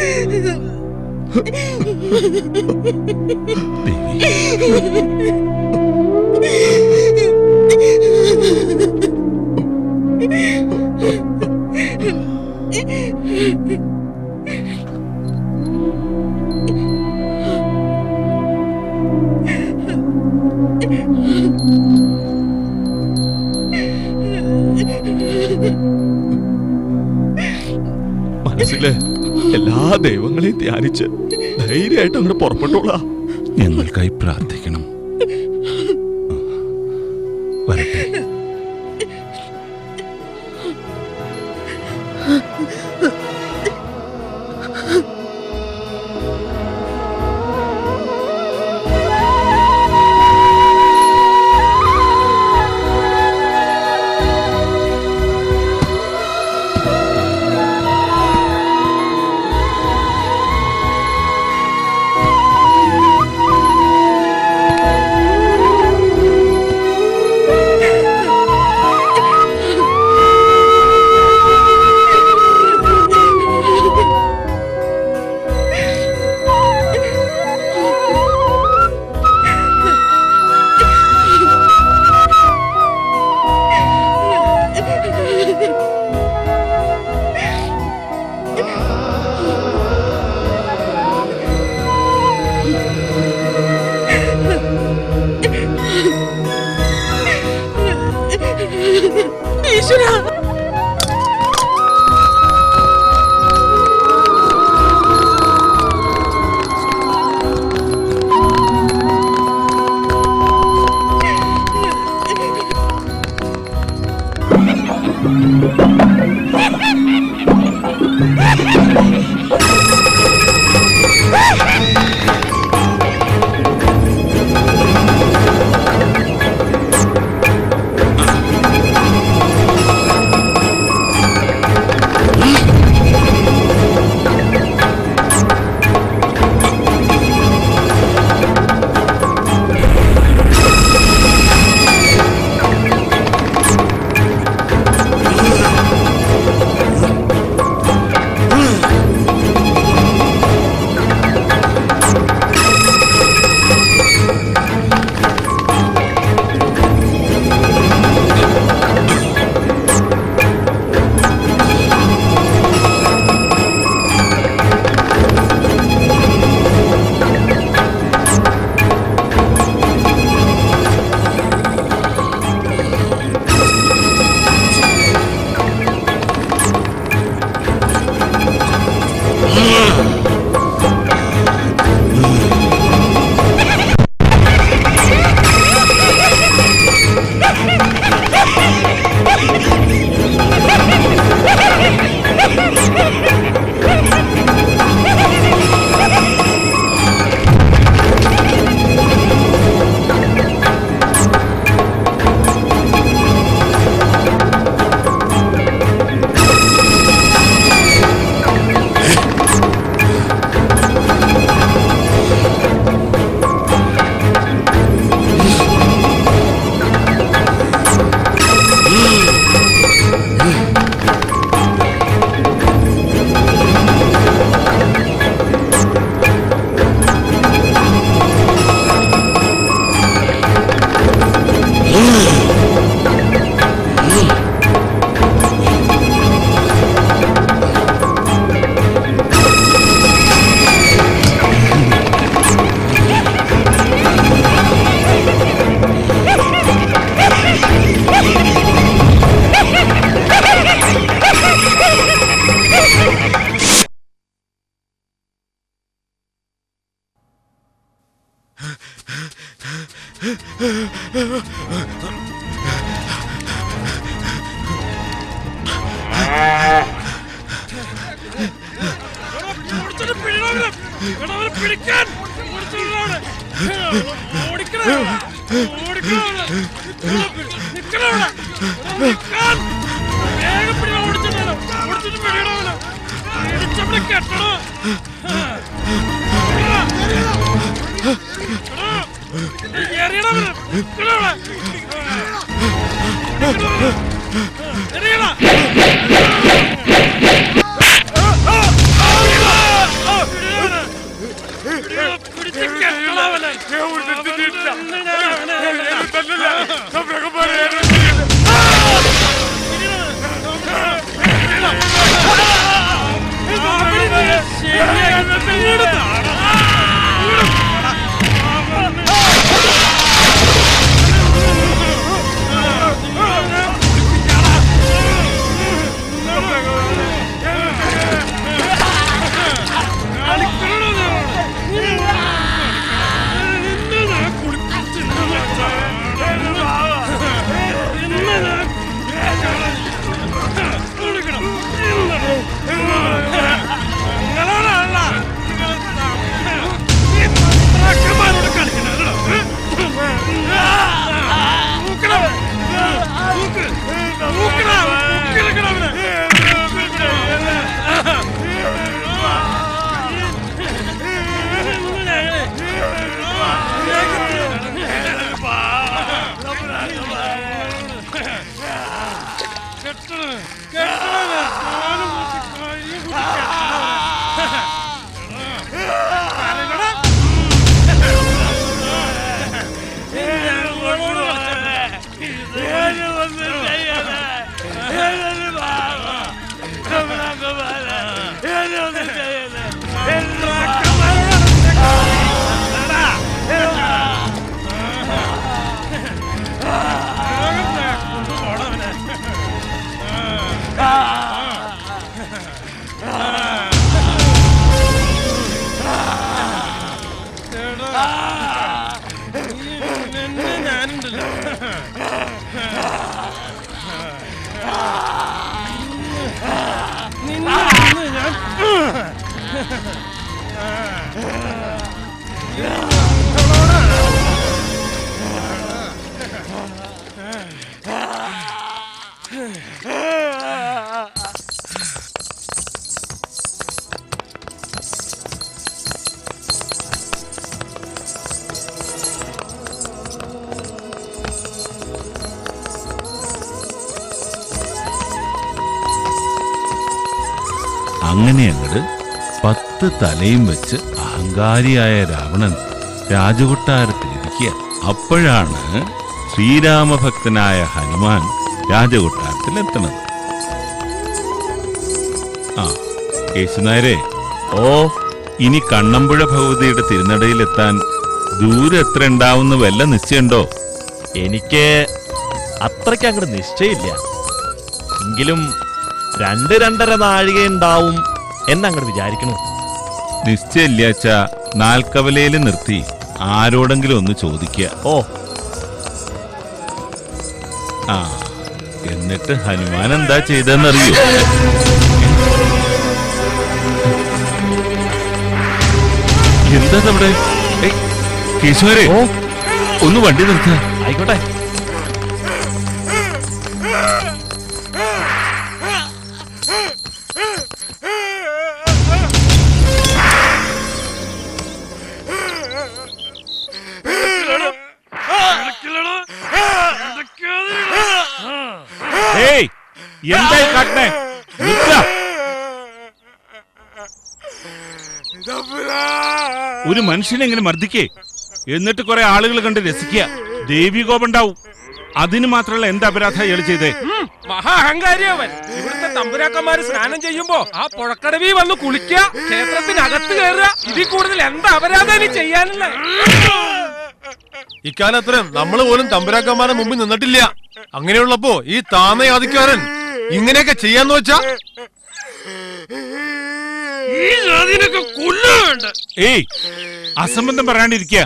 മനസ്സില് എല്ലാ ദൈവങ്ങളെയും ധ്യാനിച്ച് ധൈര്യമായിട്ട് അങ്ങോട്ട് പുറപ്പെട്ടോളാ. ഞങ്ങൾക്കായി പ്രാർത്ഥിക്കണം. വരട്ടെ. ഈശ്വരാ, അങ്ങനെ അങ്ങട് 10 തലയും വെച്ച് അഹങ്കാരിയായ രാവണൻ രാജകൊട്ടാരത്തിലിരിക്കുക. അപ്പോഴാണ് ശ്രീരാമഭക്തനായ ഹനുമാൻ രാജകൊട്ടാരത്തിലെത്തണത്. ആ യേശുനായരെ, ഓ ഇനി കണ്ണമ്പുഴ ഭഗവതിയുടെ തിരുനടയിലെത്താൻ ദൂരം എത്ര ഉണ്ടാവുന്ന വല്ല നിശ്ചയുണ്ടോ? എനിക്ക് അത്രയ്ക്ക് അങ്ങോട്ട് നിശ്ചയില്ല. എങ്കിലും 2-2.5 നാഴിക ഉണ്ടാവും എന്നങ്ങോട്ട് വിചാരിക്കണു. നിശ്ചയില്ലാച്ച നാൽക്കവലയിൽ നിർത്തി ആരോടെങ്കിലും ഒന്ന് ചോദിക്കുക. ഓ ആ എന്നിട്ട് ഹനുമാൻ എന്താ ചെയ്തെന്നറിയോ? എന്താ അവിടെ? കേശവരെ, ഒന്ന് വണ്ടി നിർത്തുക. ആയിക്കോട്ടെ. എന്തായി കാട്ടണേ? ഒരു മനുഷ്യനെങ്ങനെ മർദ്ദിക്കേ, എന്നിട്ട് കുറെ ആളുകൾ കണ്ട് രസിക്കുക. ദേവി കോപണ്ടാവും. അതിന് മാത്രമല്ല എന്ത് അപരാധ ഇയാൾ ചെയ്തേ? മഹാ അഹങ്കാരിയവൻ. ഇവിടുത്തെ തമ്പുരാക്കന്മാര് സ്നാനം ചെയ്യുമ്പോ ആ പുഴക്കടവി വന്ന് കുളിക്കുക, ക്ഷേത്രത്തിനകത്ത് കയറുക. ഇതിൽ കൂടുതൽ എന്താ അപരാധം ചെയ്യാനില്ല? ഇക്കാലത്രയും നമ്മള് പോലും തമ്പുരാക്കന്മാരെ മുമ്പിൽ നിന്നിട്ടില്ല. അങ്ങനെയുള്ളപ്പോ ഈ താന്നയാദിക്കാരൻ ഇങ്ങനെയൊക്കെ ചെയ്യാന്ന് വെച്ചാ ഈ ജാതിനൊക്കെ കൊല്ലുന്നുണ്ട്. ഏയ്, അസംബന്ധം പറയാണ്ടിരിക്കുക.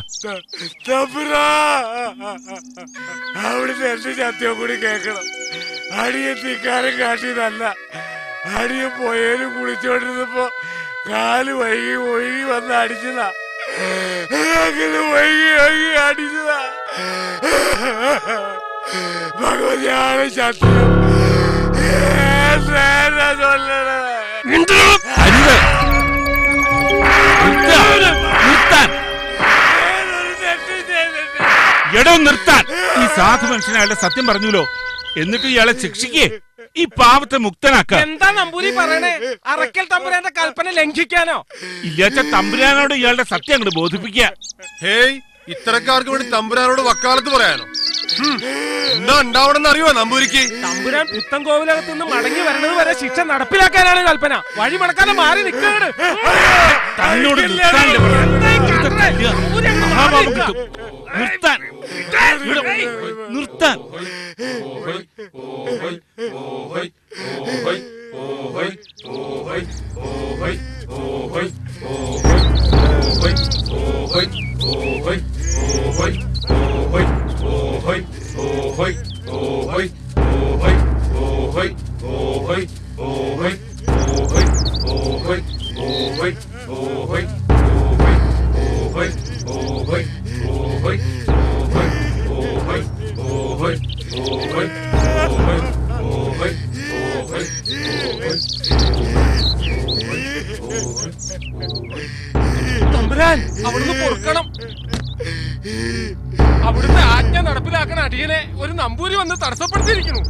അവിടുന്ന് എന്റെ സത്യം കൂടി കേക്കണം. അടിയെത്തിക്കാരും കാട്ടിയതല്ല. അടിയെ പോയാലും കുളിച്ചോണ്ടിരുന്നപ്പോ കാല് വൈകി ഒഴുകി വന്ന് അടിച്ചതാ. വൈകി അടിച്ചതാ. ഭഗവതിയാണ് സത്യം. എടോ നിർത്താൻ. ഈ സാധു മനുഷ്യൻ അയാളുടെ സത്യം പറഞ്ഞല്ലോ, എന്നിട്ട് ഇയാളെ ശിക്ഷിക്കേ. ഈ പാവത്തെ മുക്തനാക്ക. എന്താ നമ്പൂരി പറയണേ? അറക്കൽ തമ്പുരാന്റെ കൽപ്പന ലംഘിക്കാനോ? ഇല്ലാച്ച തമ്പുരാനോട് ഇയാളുടെ സത്യം അങ്ങോട്ട് ബോധിപ്പിക്കുക. ഹേയ്, ഇത്തരക്കാർക്ക് വേണ്ടി തമ്പുരാനോട് വക്കാലത്ത് പറയാനോ? എന്താ ഉണ്ടാവണമെന്ന് അറിയോ നമ്പൂരിക്ക്? തമ്പുരാൻ പുത്തൻ കോവിലകത്ത് നിന്ന് മടങ്ങി വരണത് വരെ ശിക്ഷ നടപ്പിലാക്കാനാണ് കൽപ്പന. വഴി മടക്കാതെ മാറി നിൽക്കുകയാണ്. നിർത്താൻ നിർത്താൻ. തമ്പുരാൻ, അവിടുന്ന് പൊറുക്കണം. അവിടുത്തെ ആജ്ഞ നടപ്പിലാക്കണ അടിയനെ ഒരു നമ്പൂരി വന്ന് തടസ്സപ്പെടുത്തിയിരിക്കുന്നു.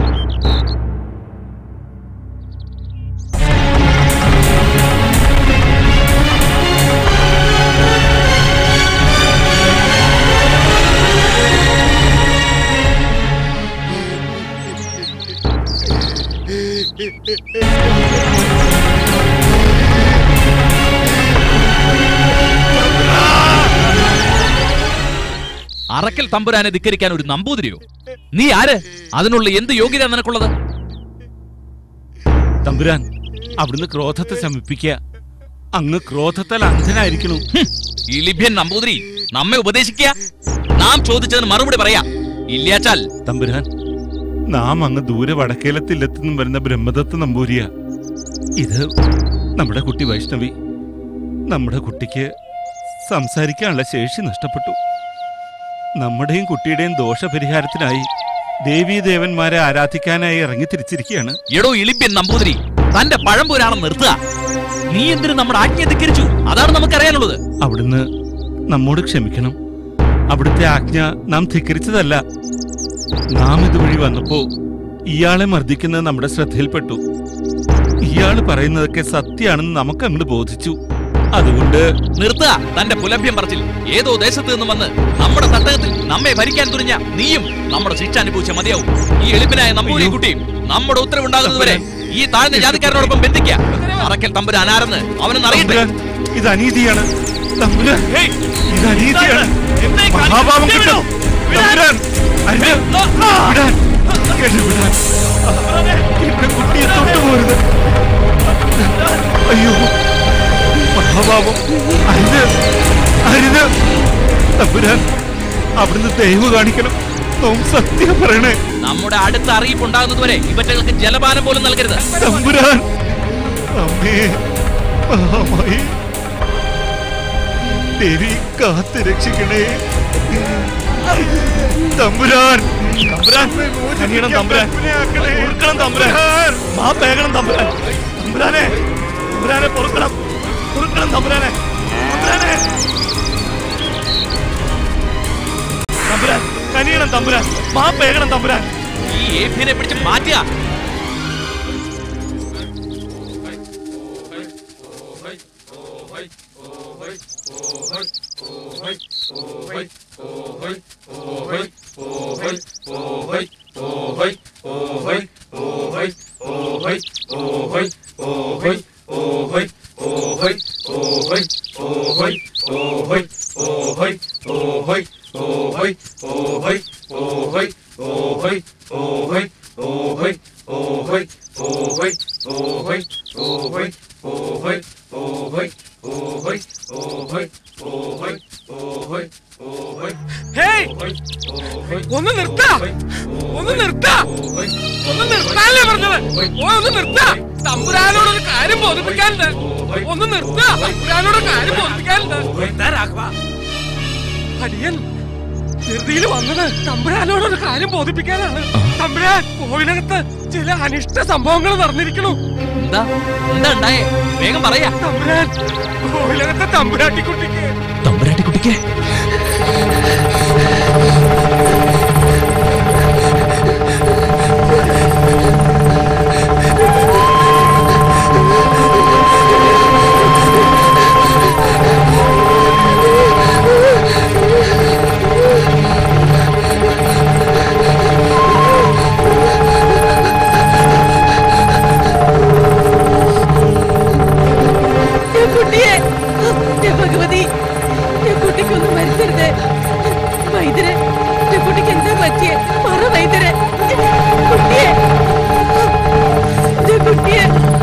അറക്കൽ തമ്പുരാനെ ധിക്കരിക്കാൻ ഒരു നമ്പൂതിരിയോ? നീ ആര്? അതിനുള്ള എന്ത് യോഗ്യത നിനക്കുള്ളത്? തമ്പുരാൻ, അവിടുന്ന് ക്രോധത്തെ ശമിപ്പിക്കുക. അങ്ങ് ക്രോധത്താൽ അന്ധനായിരിക്കണു. ഈ ലിഭ്യൻ നമ്പൂതിരി നമ്മെ ഉപദേശിക്കുക. നാം ചോദിച്ചതിന് മറുപടി പറയാ. ഇല്ലാച്ചാൽ തമ്പുരാൻ, നാം അങ്ങ് ദൂരെ വടക്കേലത്തില്ലെത്തുനിന്നും വരുന്ന ബ്രഹ്മദത്ത നമ്പൂരിയ. ഇത് നമ്മുടെ കുട്ടി വൈഷ്ണവി. നമ്മുടെ കുട്ടിക്ക് സംസാരിക്കാനുള്ള ശേഷി നഷ്ടപ്പെട്ടു. നമ്മുടെയും കുട്ടിയുടെയും ദോഷപരിഹാരത്തിനായി ദേവീദേവന്മാരെ ആരാധിക്കാനായി ഇറങ്ങി തിരിച്ചിരിക്കുകയാണ്. എടോ ഇളിപ്യൻ നമ്പൂതിരി, തന്റെ പഴംപൂരാണം നിർത്തുക. നീ എന്തിനു നമ്മുടെ ആജ്ഞ ധിക്കരിച്ചു? അതാണ് നമുക്കറിയാനുള്ളത്. അവിടുന്ന് നമ്മോട് ക്ഷമിക്കണം. അവിടുത്തെ ആജ്ഞ നാം ധിക്കരിച്ചതല്ല. നാം ഇതുവഴി വന്നപ്പോ ഇയാളെ മർദ്ദിക്കുന്നത് നമ്മുടെ ശ്രദ്ധയിൽപ്പെട്ടു. ഇയാള് പറയുന്നതൊക്കെ സത്യമാണെന്ന് നമുക്ക് അങ്ങോട്ട് ബോധിച്ചു. അതുകൊണ്ട് നിർത്തുക തന്റെ പുലഭ്യം പറച്ചിൽ. ഏതോ ദേശത്ത് നിന്ന് വന്ന് നമ്മുടെ തട്ടകത്തിൽ നമ്മെ ഭരിക്കാൻ തുനിഞ്ഞ നീയും നമ്മുടെ ശിക്ഷ അനുഭവിച്ച മതിയാവും. ഈ എളിപ്പനായ നമ്പൂരി കുട്ടിയും നമ്മുടെ ഉത്തരവുണ്ടാകുന്നതുവരെ ഈ താഴ്ന്ന ജാതിക്കാരനോടൊപ്പം ബന്ധിക്കുക. അറക്കൽ തമ്പുരാൻ ആരെന്ന് അവനൊന്ന് അറിയട്ടെ. ഇത് അനീതിയാണ്. ഇത് അനീതിയാണ്. മഹാപാപം കിട്ടും. എന്റെ കുട്ടിയെ തൊട്ടുപോരുത്. അയ്യോ, മഹാപാപം. അരുത്, അരുത്. തമ്പുരാൻ, അവിടുന്ന് ദയവ് കാണിക്കണം. നോം സത്യം പറയണേ. നമ്മുടെ അടുത്ത അറിയിപ്പ് ഉണ്ടാകുന്നതുവരെ ഇവറ്റകൾക്ക് ജലപാനം പോലും നൽകരുത്. തമ്പുരാൻ, അമ്മേ, മഹാമായി ദേവി കാത്ത് രക്ഷിക്കണേ. തമ്പുരാൻ, തമ്പുരാൻ, കനിയണം തമ്പുരാൻ, പൊറുക്കണം തമ്പുരാൻ, മാപ്പേകണം തമ്പുരാൻ, തമ്പുരാനെ, തമ്പുരാനെ പൊറുക്കണം, പൊറുക്കണം തമ്പുരാനെ, തമ്പുരാനെ, തമ്പുരാൻ, കനിയണം തമ്പുരാൻ, മാപ്പേകണം തമ്പുരാൻ. ഈ ഏഭ്യനെ പിടിച്ച് മാറ്റുക. Oh, ഒന്ന് നിർത്താ ഒന്ന് നിർത്താ ഒന്ന് നിർത്താനല്ലേ പറഞ്ഞത്? ഒന്ന് നിർത്താ. തമ്പുരാനോടൊരു കാര്യം ബോധിപ്പിക്കാനുണ്ട്. ഒന്ന് നിർത്താ. തമ്പുരാനോടൊരു കാര്യം ബോധിപ്പിക്കാനുണ്ട്. അടിയൻ ധൃതിയിൽ വന്നത് തമ്പുരാനോടൊരു കാര്യം ബോധിപ്പിക്കാനാണ്. തമ്പുരാൻ, കോവിലകത്ത് ചില അനിഷ്ട സംഭവങ്ങൾ നടന്നിരിക്കണു. എന്താ എന്താ ഉണ്ടായേ? വേഗം പറയാ. തമ്പുരാൻ, കോവിലകത്തെ തമ്പുരാട്ടിക്കുട്ടിക്ക് ഭഗവതി, കുട്ടിക്കൊന്നും മരിച്ചരുത്. വൈദ്യരെ, കുട്ടിക്ക് എന്താ പറ്റിയേ? പറ വൈദ്യരെ. കുട്ടിയെ കുട്ടിയെ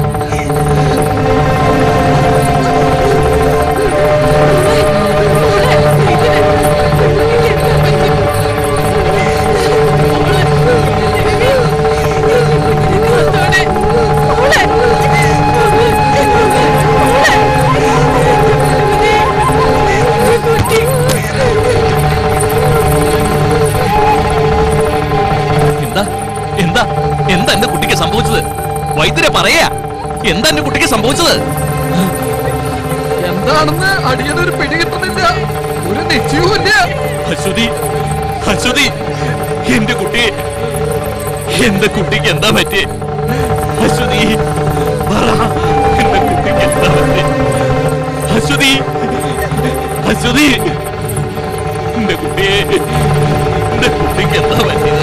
എന്താ എന്റെ കുട്ടിക്ക് സംഭവിച്ചത്? വൈദ്യരെ പറയാ, എന്താ എന്റെ കുട്ടിക്ക് സംഭവിച്ചത്? എന്താണെന്ന് അടിയനൊരു പിടി കിട്ടുന്നില്ല, ഒരു നിശ്ചയവുമില്ല. അശ്വതി, അശ്വതി, എന്റെ കുട്ടിക്ക് എന്താ പറ്റിയേ? അശ്വതി, പറ, എന്റെ കുട്ടിക്ക് എന്താ പറ്റിയേ? അശ്വതി, അശ്വതി, എന്റെ കുട്ടിക്ക് എന്താ പറ്റിയത്?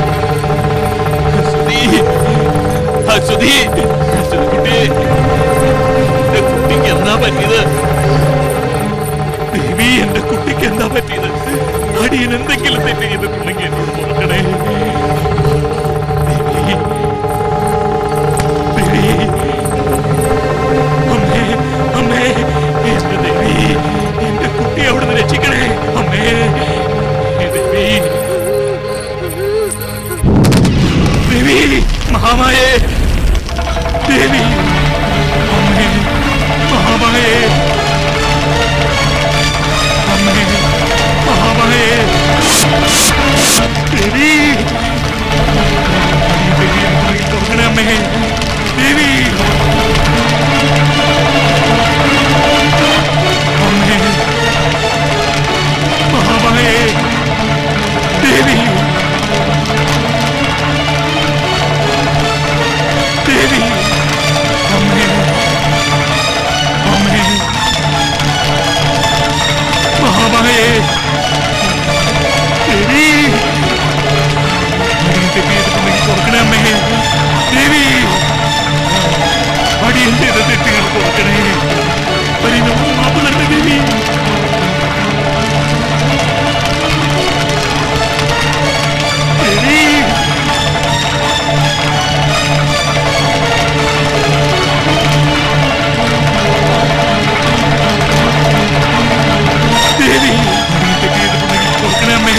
അശ്വതി, അശ്വതി കുട്ടി, എന്റെ കുട്ടിക്ക് എന്താ പറ്റിയത്? ദേവി, എന്റെ കുട്ടിക്ക് എന്താ പറ്റിയത്? അടിയൻ എന്തെങ്കിലും തെറ്റ് ചെയ്തിട്ടുണ്ടെങ്കിൽ എന്നോട് തുറക്കണേ. ദേവി, അമ്മേ, അമ്മേ, എന്റെ ദേവി, എന്റെ കുട്ടിയെ അവിടുന്ന് രക്ഷിക്കണേ. അമ്മേ, ദേവി, ദേവി, മഹാമായേ, ദേവി, അമ്മേ, മഹാമായേ, അമ്മേ, മഹാമായേ, ദേവി, തുറക്കണേ അമ്മേ, ദേവി, അമ്മേ, മഹാമായേ, ദേവി, ദേവി, അമ്മേ, അമ്മേ, മഹാമായേ, ദേവി, തുറക്കണേ അമ്മേ, ദേവി, അടിയൻ ചെയ്ത തെറ്റുകൾ തുറക്കണേ. മാപ്പ് തരണേ ദേവി. ദേവി, ദേവി, തുറക്കണേ അമ്മേ.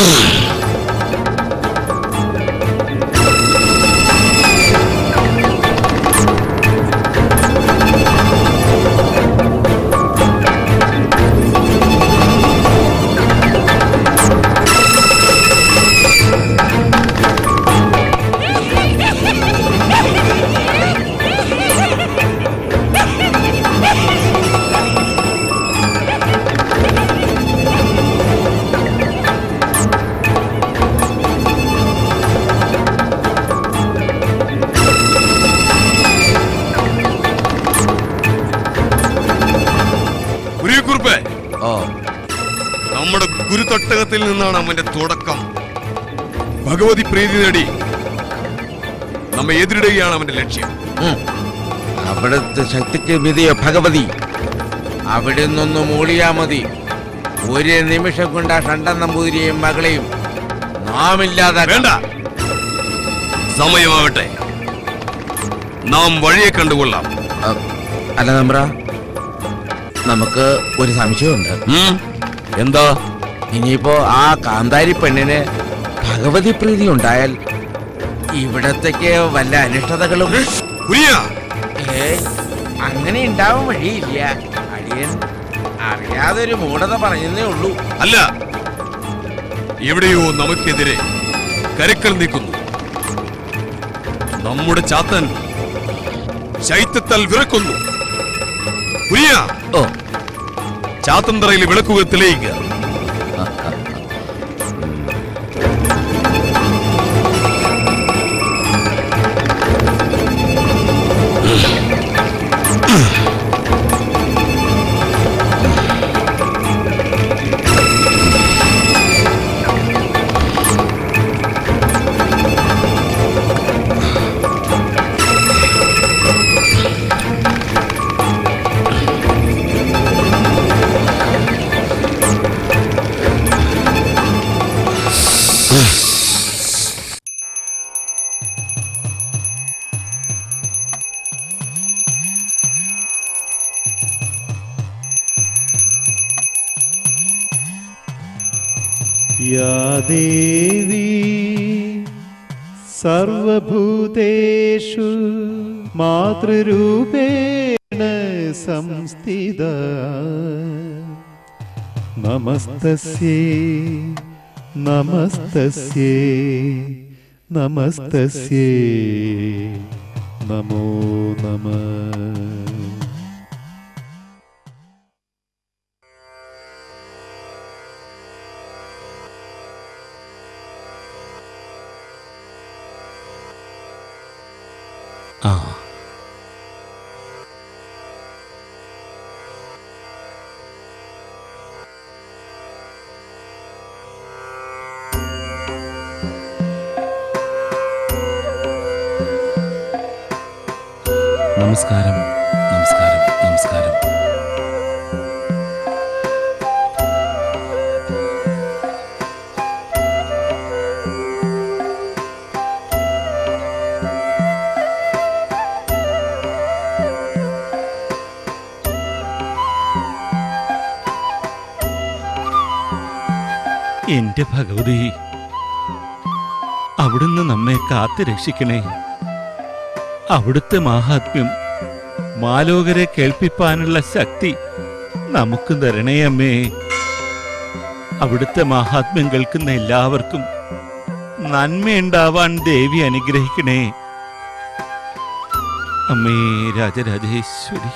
നമ്മുടെ ഗുരുതൊട്ടകത്തിൽ നിന്നാണ് അവന്റെ തുടക്കം. ഭഗവതി പ്രീതി നേടി നമ്മെ എതിരിടുകയാണ് അവന്റെ ലക്ഷ്യം. അവിടുത്തെ ശക്തിക്ക് വിധിയോ ഭഗവതി, അവിടെ നിന്നൊന്ന് മൂളിയാ മതി. ഒരു നിമിഷം കൊണ്ട് ആ ഷണ്ടൻ നമ്പൂതിരിയെയും മകളെയും നാമില്ലാതെ. വേണ്ട, സമയമാവട്ടെ, നാം വഴിയെ കണ്ടുകൊള്ളാം. അല്ല നമ്പ്ര, നമുക്ക് ഒരു സംശയമുണ്ട്. എന്താ? ഇനിയിപ്പോ ആ കാന്താരി പെണ്ണിന് ഭഗവതി പ്രീതി ഉണ്ടായാൽ ഇവിടത്തേക്ക് വല്ല അനിഷ്ടതകളും അങ്ങനെ ഉണ്ടാവാൻ വഴിയില്ല. അടിയൻ അറിയാതൊരു മൂഢത പറഞ്ഞതേ ഉള്ളൂ. അല്ല, എവിടെയോ നമുക്കെതിരെ കരുക്കൾ നീക്കുന്നു. നമ്മുടെ ചാത്തൻ ശൈത്യത്താൽ വിറക്കുന്നു. ചാത്തന്തറയിൽ വിളക്കുകൾ തെളിയിക്കുക. या देवी सर्वभूतेषु मातृरूपेण संस्थिता नमस्तस्यै नमस्तस्यै नमस्तस्यै नमो नमः. നമസ്കാരം, നമസ്കാരം, നമസ്കാരം. എന്റെ ഭഗവതി, അവിടുന്ന് നമ്മെ കാത്തു രക്ഷിക്കണേ. അവിടുത്തെ മാഹാത്മ്യം മാലോകരെ കേൾപ്പിപ്പാനുള്ള ശക്തി നമുക്ക് തരണേ അമ്മേ. അവിടുത്തെ മാഹാത്മ്യം കേൾക്കുന്ന എല്ലാവർക്കും നന്മയുണ്ടാവാൻ ദേവി അനുഗ്രഹിക്കണേ അമ്മേ രാജരാജേശ്വരി.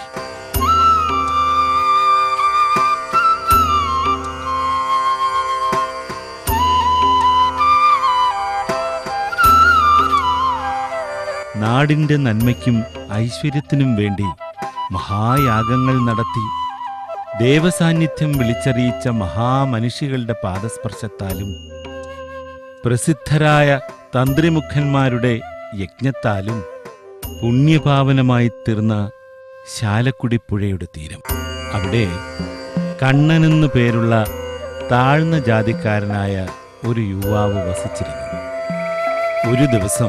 നാടിന്റെ നന്മയ്ക്കും ഐശ്വര്യത്തിനും വേണ്ടി മഹായാഗങ്ങൾ നടത്തി ദേവസാന്നിധ്യം വിളിച്ചറിയിച്ച മഹാമനുഷ്യകളുടെ പാദസ്പർശത്താലും പ്രസിദ്ധരായ തന്ത്രിമുഖന്മാരുടെ യജ്ഞത്താലും പുണ്യപാവനമായി തീർന്ന ശാലക്കുടി പുഴയുടെ തീരം. അവിടെ കണ്ണനെന്നു പേരുള്ള താഴ്ന്ന ജാതിക്കാരനായ ഒരു യുവാവ് വസിച്ചിരുന്നു. ഒരു ദിവസം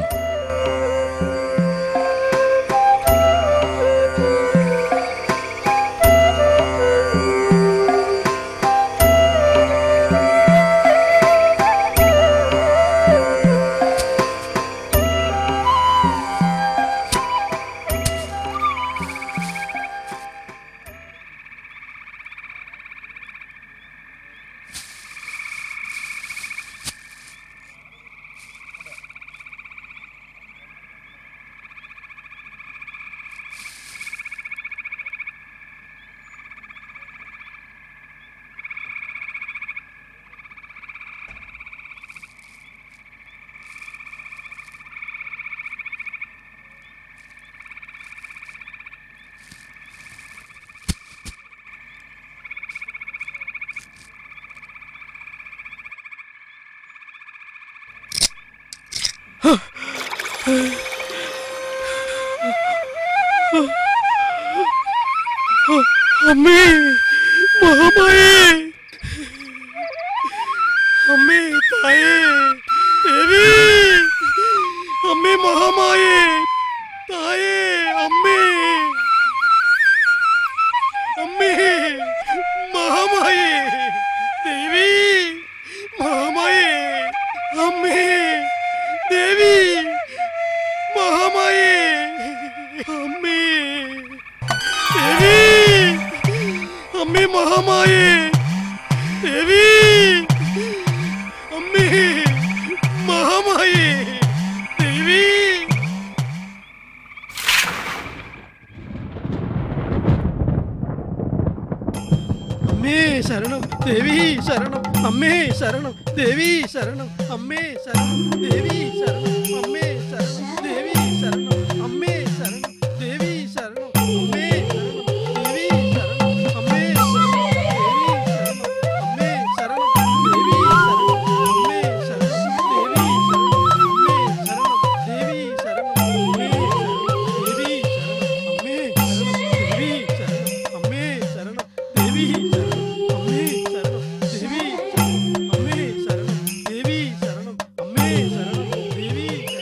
അമ്മേ മഹാമായേ, അമ്മേ തായേ ദേവി, അമ്മേ മഹാമായേ തായേ, അമ്മേ അമ്മേ മഹാമായേ ദേവി, മഹാമായേ അമ്മേ ദേവി, മഹാമായേ അമ്മേ ദേവി, അമ്മേ മഹാമായേ ദേവി, അമ്മേ മഹാമായേ ദേവി. അമ്മേ ശരണം ദേവി ശരണം, അമ്മേ ശരണം ദേവി ശരണം, അമ്മേ ശരണം ദേവി ശരണം, അമ്മേ ശരണം ദേവി ശരണം, അമ്മേ ശരണം ദേവി ശരണം, അമ്മേ ശരണം ദേവി ശരണം, അമ്മേ ശരണം ദേവി ശരണം, അമ്മേ ശരണം ദേവി ശരണം, അമ്മേ ശരണം ദേവി ശരണം, അമ്മേ ശരണം ദേവി ശരണം, അമ്മേ ശരണം ദേവി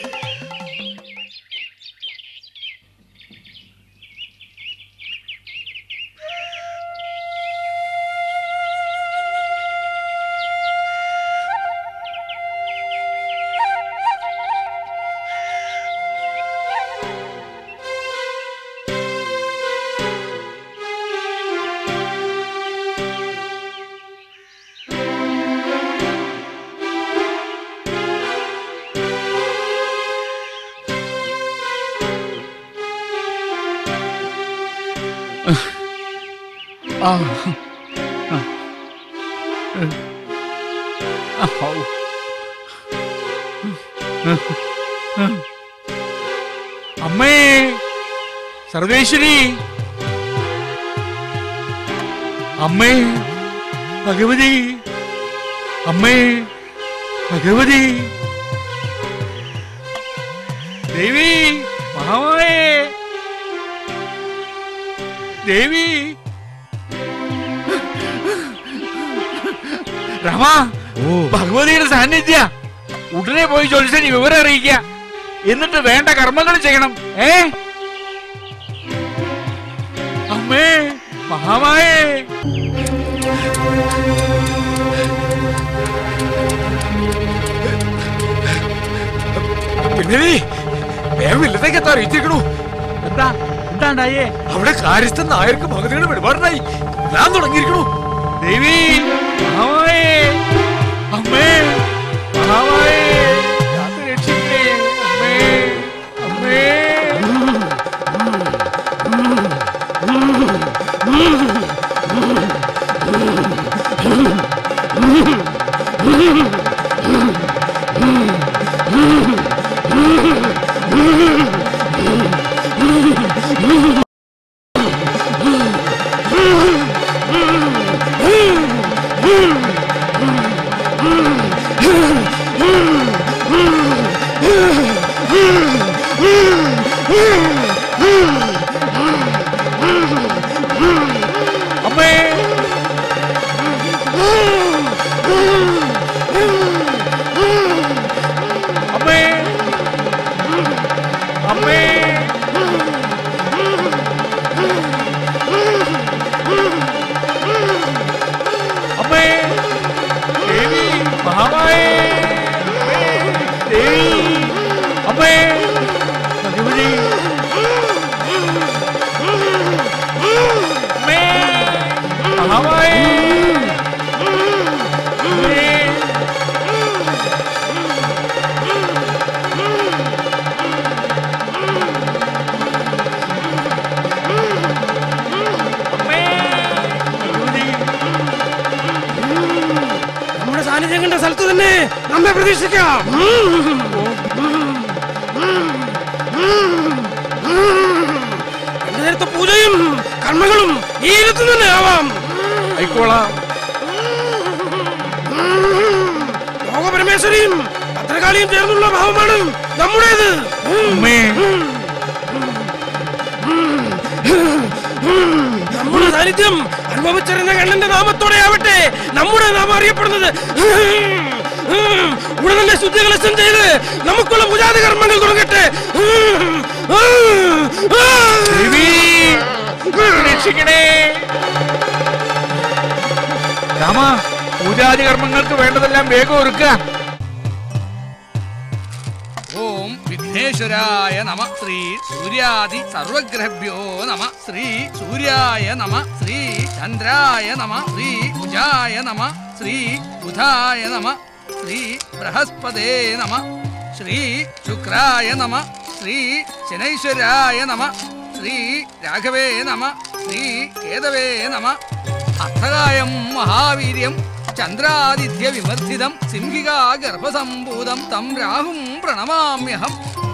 അമ്മേ സർവേശ്വരി, അമ്മേ ഭഗവതി, അമ്മേ ഭഗവതി ദേവി, മഹാമായേ ദേവി, രമ ഭഗവതിയുടെ സാന്നിധ്യ. ഉടനെ പോയി ജ്യോത്സ്യനെ വിവരം അറിയിക്കുക, എന്നിട്ട് വേണ്ട കർമ്മങ്ങൾ ചെയ്യണം. അമ്മേ മഹാമായേ. പിന്നെ വേഗം ഇല്ലത്തേക്ക് എത്താൻ അറിയിച്ചിരിക്കണു. എന്താ എന്താണ്ടായേ? അവിടെ കാര്യസ്ഥൻ നായർക്ക് ഭഗതിയുടെ വെളിപാടിനായി ഞാൻ തുടങ്ങിയിരിക്കണു. ദേവി മഹാമായേ, അമ്മേ മഹാമായേ, രക്ഷിക്കണേ അമ്മേ, അമ്മേ. സ്ഥലത്ത് തന്നെ നമ്മെ പ്രതീക്ഷിക്കാം. നേരത്തെ പൂജയും കർമ്മങ്ങളും ഈ ഇടത്തു തന്നെ ആവാം. ആയിക്കോളാം. ലോകപരമേശ്വരിയും ഭദ്രകാളിയും ചേർന്നുള്ള ഭാവമാണ് നമ്മുടേത്. നമ്മുടെ സാന്നിധ്യം അനുഭവിച്ചറിഞ്ഞ കണ്ണന്റെ നാമത്തോടെ ആവട്ടെ നമ്മുടെ നാമം അറിയപ്പെടുന്നത്. ഉടനെ തന്നെ ശുദ്ധികലശം ചെയ്ത് നമുക്കുള്ള പൂജാതി കർമ്മങ്ങൾ തുടങ്ങട്ടെ. രക്ഷിക്കണേ രാമ. പൂജാതി കർമ്മങ്ങൾക്ക് വേണ്ടതെല്ലാം വേഗം ഒരുക്കുക. ഓം വിഘ്നേശ്വരായ നമ. ശ്രീ സൂര്യാദി സർവഗ്രഹഭ്യോ നമ. ശ്രീ സൂര്യായ നമ. ശ്രീ ചന്ദ്രായ നമ. ശ്രീ കുജായ നമ. ശ്രീ ബുധായ നമ. ശ്രീ ബൃഹസ്പതേ നമ. ശ്രീ ശുക്രായ നമ. ശ്രീ ശനൈശ്വരായ നമ. ശ്രീ രാഘവേ നമ. ശ്രീ കേതവേ നമ. അർത്ഥകായം മഹാവീര്യം ചന്ദ്രാദിത്യ വിവർദ്ധിതം സിംഹികാ ഗർഭസംഭൂതം തം രാഹും പ്രണമാമ്യഹം.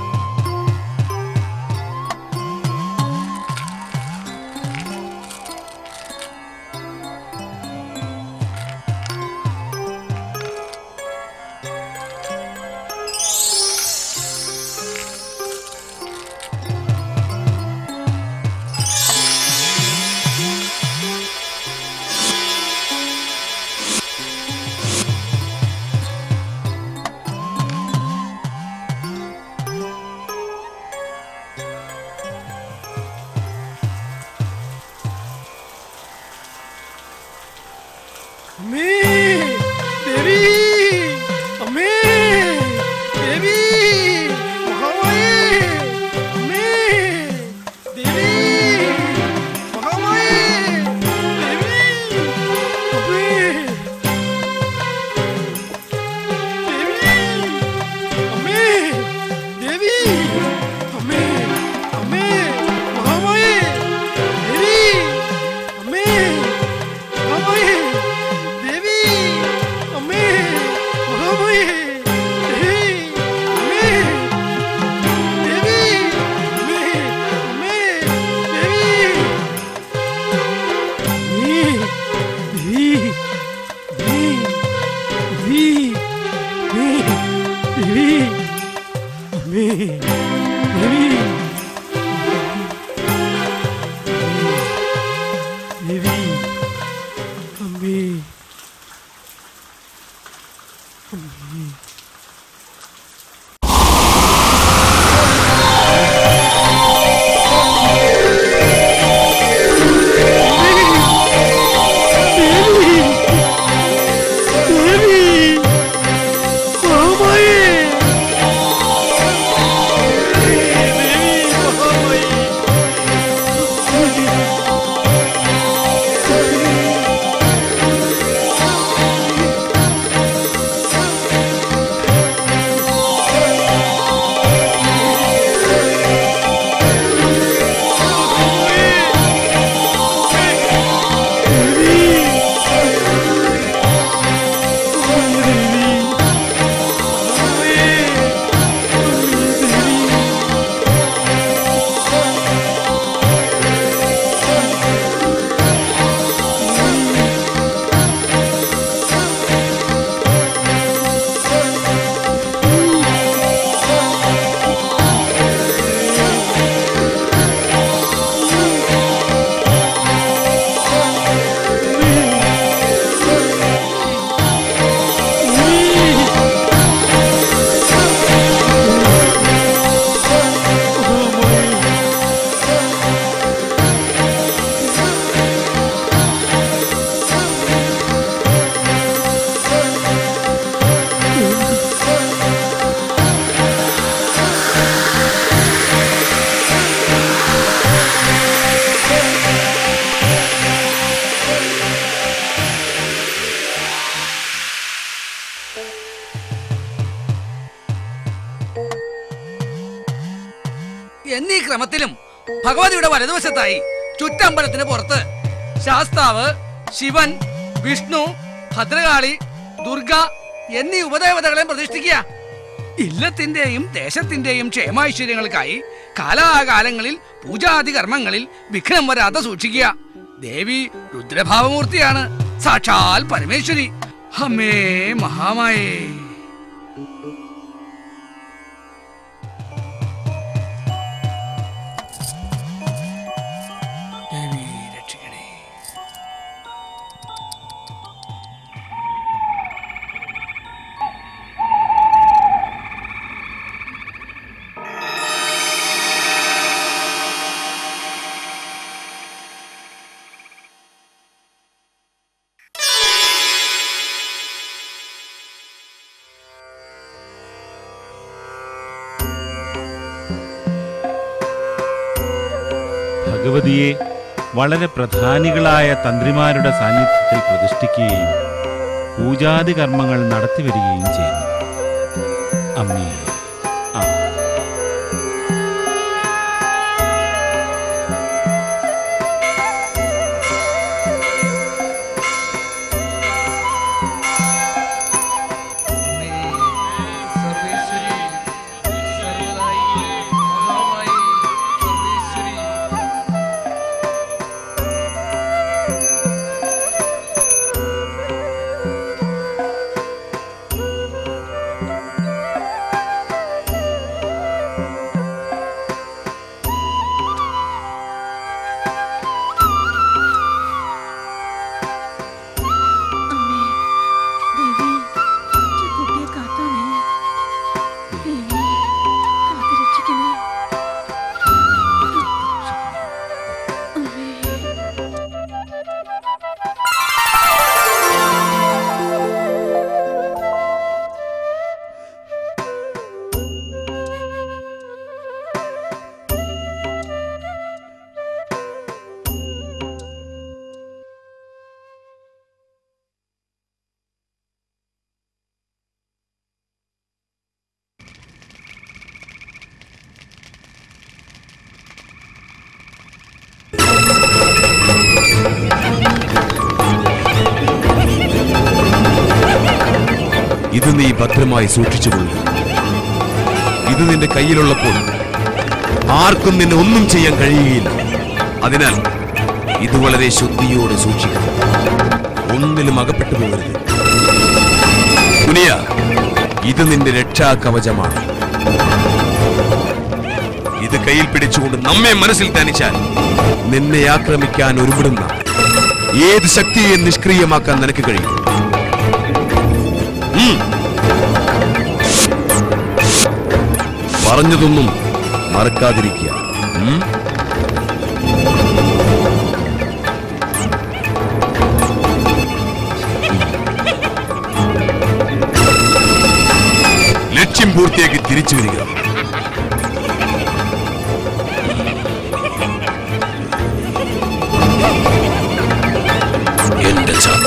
എന്നീ ക്രമത്തിലും ഭഗവതിയുടെ വലതുവശത്തായി ചുറ്റമ്പലത്തിന് പുറത്ത് ശാസ്താവ്, ശിവൻ, വിഷ്ണു, ഭദ്രകാളി, ദുർഗ എന്നീ ഉപദേവതകളെ പ്രതിഷ്ഠിക്കുക. ഇല്ലത്തിന്റെയും ദേശത്തിന്റെയും ക്ഷേമൈശ്വര്യങ്ങൾക്കായി കാലാകാലങ്ങളിൽ പൂജാതി കർമ്മങ്ങളിൽ വിഘ്നം വരാതെ സൂക്ഷിക്കുക. ദേവി രുദ്രഭാവമൂർത്തിയാണ്, സാക്ഷാൽ പരമേശ്വരി. അമ്മേ മഹാമായേ. ദേവി രക്ഷിക്കണേ. ഭഗവതിയെ വളരെ പ്രധാനികളായ തന്ത്രിമാരുടെ സാന്നിധ്യത്തിൽ പ്രതിഷ്ഠിക്കുകയും പൂജാതി കർമ്മങ്ങൾ നടത്തിവരികയും ചെയ്യുന്നു. അമ്മേ, ഇത് നീ ഭദ്രമായി സൂക്ഷിച്ചുകൊള്ളുക. ഇത് നിന്റെ കയ്യിലുള്ളപ്പോൾ ആർക്കും നിന്നെ ഒന്നും ചെയ്യാൻ കഴിയുകയില്ല. അതിനാൽ ഇത് വളരെ ശുദ്ധിയോടെ സൂക്ഷിക്കണം. ഒന്നിലും അകപ്പെട്ടു പോകരുത്. മുനിയ, ഇത് നിന്റെ രക്ഷാകവചമാണ്. ഇത് കയ്യിൽ പിടിച്ചുകൊണ്ട് നമ്മെ മനസ്സിൽ ധ്യാനിച്ചാൽ നിന്നെ ആക്രമിക്കാൻ ഒരുമിടുന്ന ഏത് ശക്തിയെ നിഷ്ക്രിയമാക്കാൻ നിനക്ക് കഴിയും. പറഞ്ഞതൊന്നും മറക്കാതിരിക്കുക. ലക്ഷ്യം പൂർത്തിയാക്കി തിരിച്ചു വരിക. എന്റെ ചാത്ത,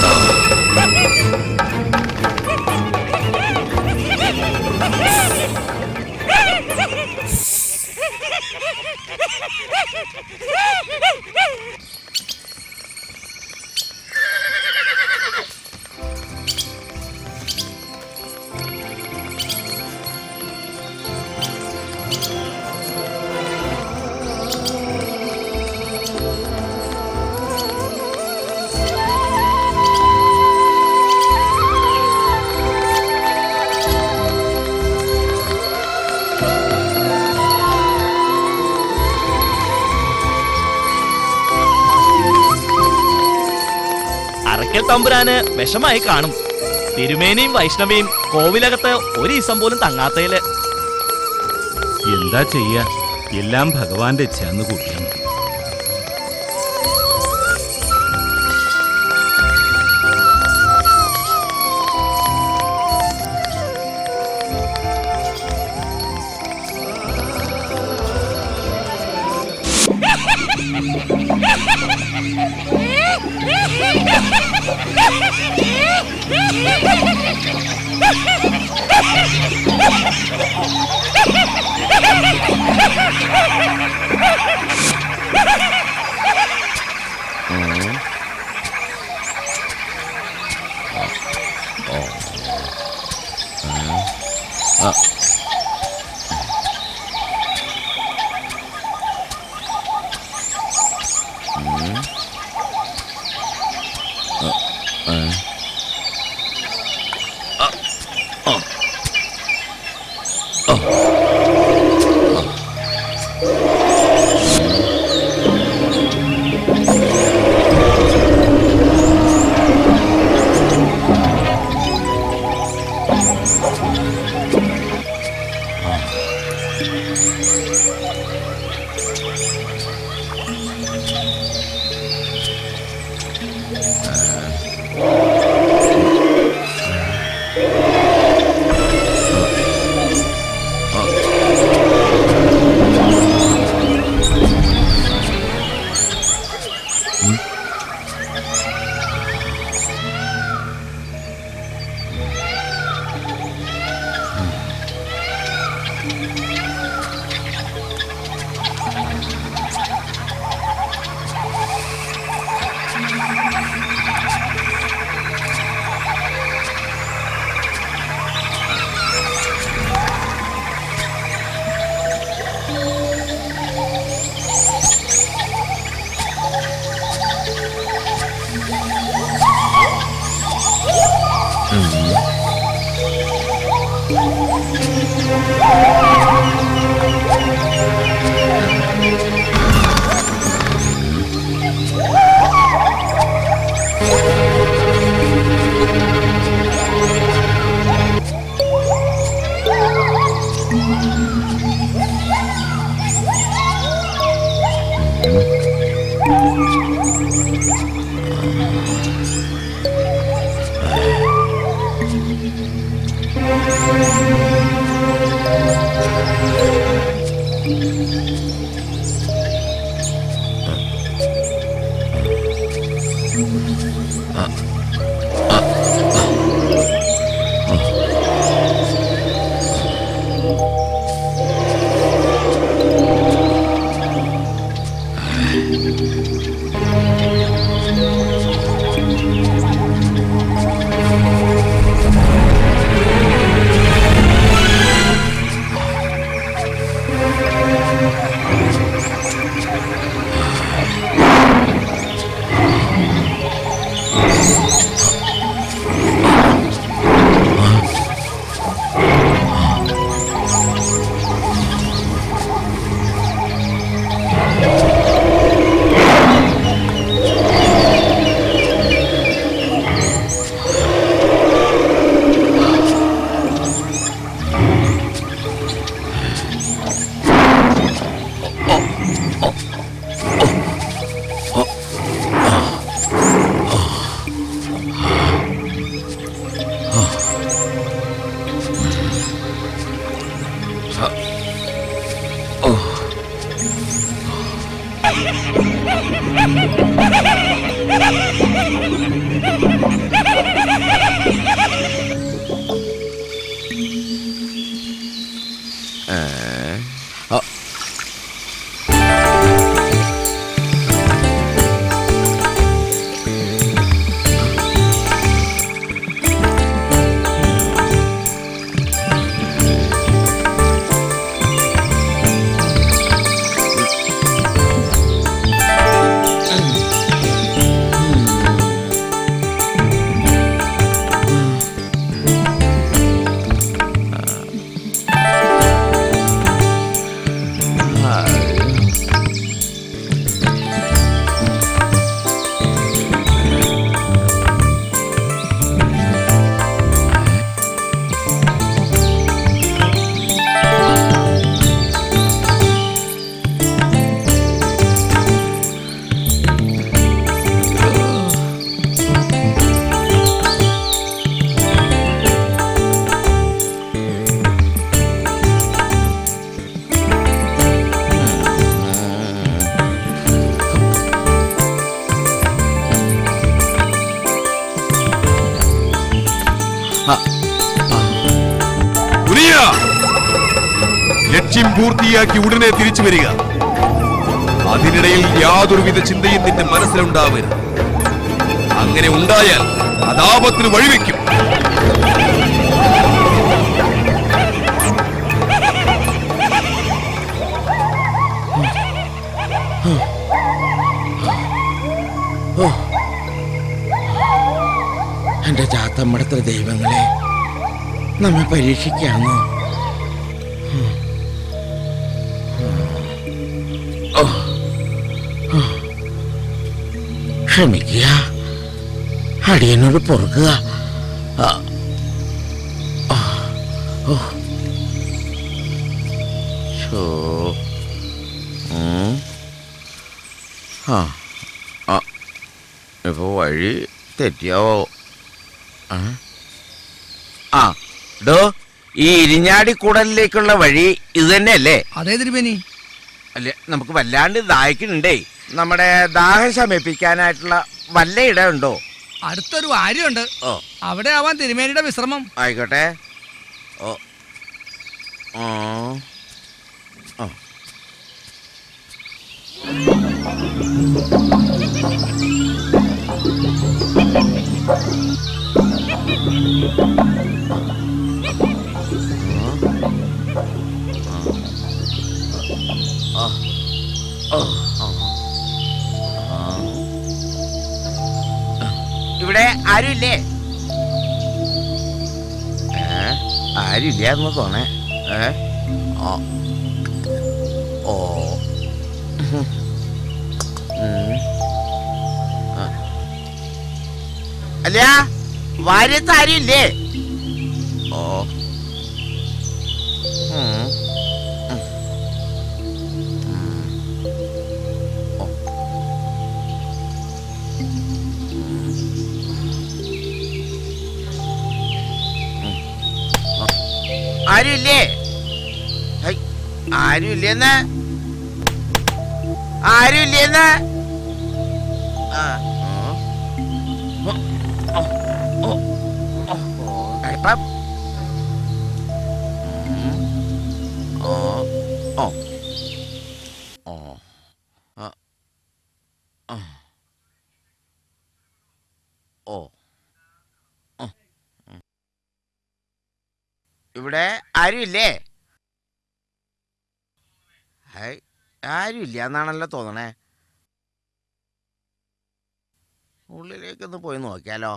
തമ്പുരാന് വിഷമായി കാണും. തിരുമേനിയും വൈഷ്ണവിയും കോവിലകത്ത് ഒരു ദിവസം പോലും തങ്ങാത്തയില്. എന്താ ചെയ്യാ, എല്ലാം ഭഗവാന്റെ ഇച്ഛയെന്ന് കൂട്ടിയാൽ മതി. ലക്ഷ്യം പൂർത്തിയാക്കി ഉടനെ തിരിച്ചു വരിക. അതിനിടയിൽ യാതൊരുവിധ ചിന്തയും നിന്റെ മനസ്സിലുണ്ടാവരുത്. അങ്ങനെ ഉണ്ടായാൽ അതാപത്തിന് വഴിവെക്കും. എന്റെ ചാത്തമ്മടത്തെ ദൈവങ്ങളെ നമ്മെ പരീക്ഷിക്കാമോ? ക്ഷമിക്കുക, അടിയനോട് പൊറുക്കുക. ഇപ്പൊ വഴി തെറ്റിയാവോ? ഡോ, ഈ ഇരിഞ്ഞാടിക്കൂടലിലേക്കുള്ള വഴി ഇത് തന്നെയല്ലേ? അതേ തിരുമേനി. അല്ലേ, നമുക്ക് വല്ലാണ്ട് ദാഹിക്കുന്നുണ്ടേ. നമ്മുടെ ദാഹം ശമിപ്പിക്കാനായിട്ടുള്ള വല്ല ഇടമുണ്ടോ? അടുത്തൊരു വാര്യമുണ്ട്, അവിടെ ആവാൻ തിരുമേനിയുടെ വിശ്രമം. ആയിക്കോട്ടെ. ഇവിടെ ആരുമില്ലേ? ആരുമില്ല എന്ന് തോന്നേ. അല്ല, വാര്യത്ത് ആരുമില്ലേ? ആരുമില്ലേ? ആരുമില്ലെന്ന് ആരുമില്ലെന്ന് ഏട്ടം ഇവിടെ ആരുമില്ലേ? ആരുമില്ല എന്നാണല്ലോ തോന്നണേ. ഉള്ളിലേക്കൊന്ന് പോയി നോക്കിയാലോ?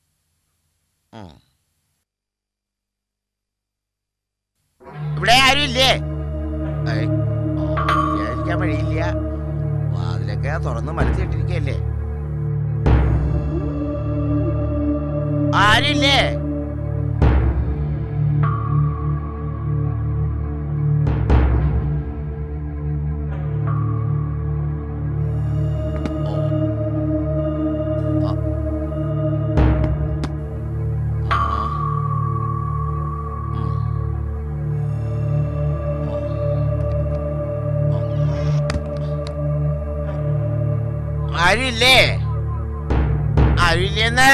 ഇവിടെ ആരുമില്ലേ? വിചാരിക്കാൻ വഴിയില്ല. വാതിലൊക്കെ തുറന്ന് മനസ്സിട്ടിരിക്കല്ലേ. ആരുമില്ലേ? ആരുമില്ലേ? ആരുമില്ലെന്ന്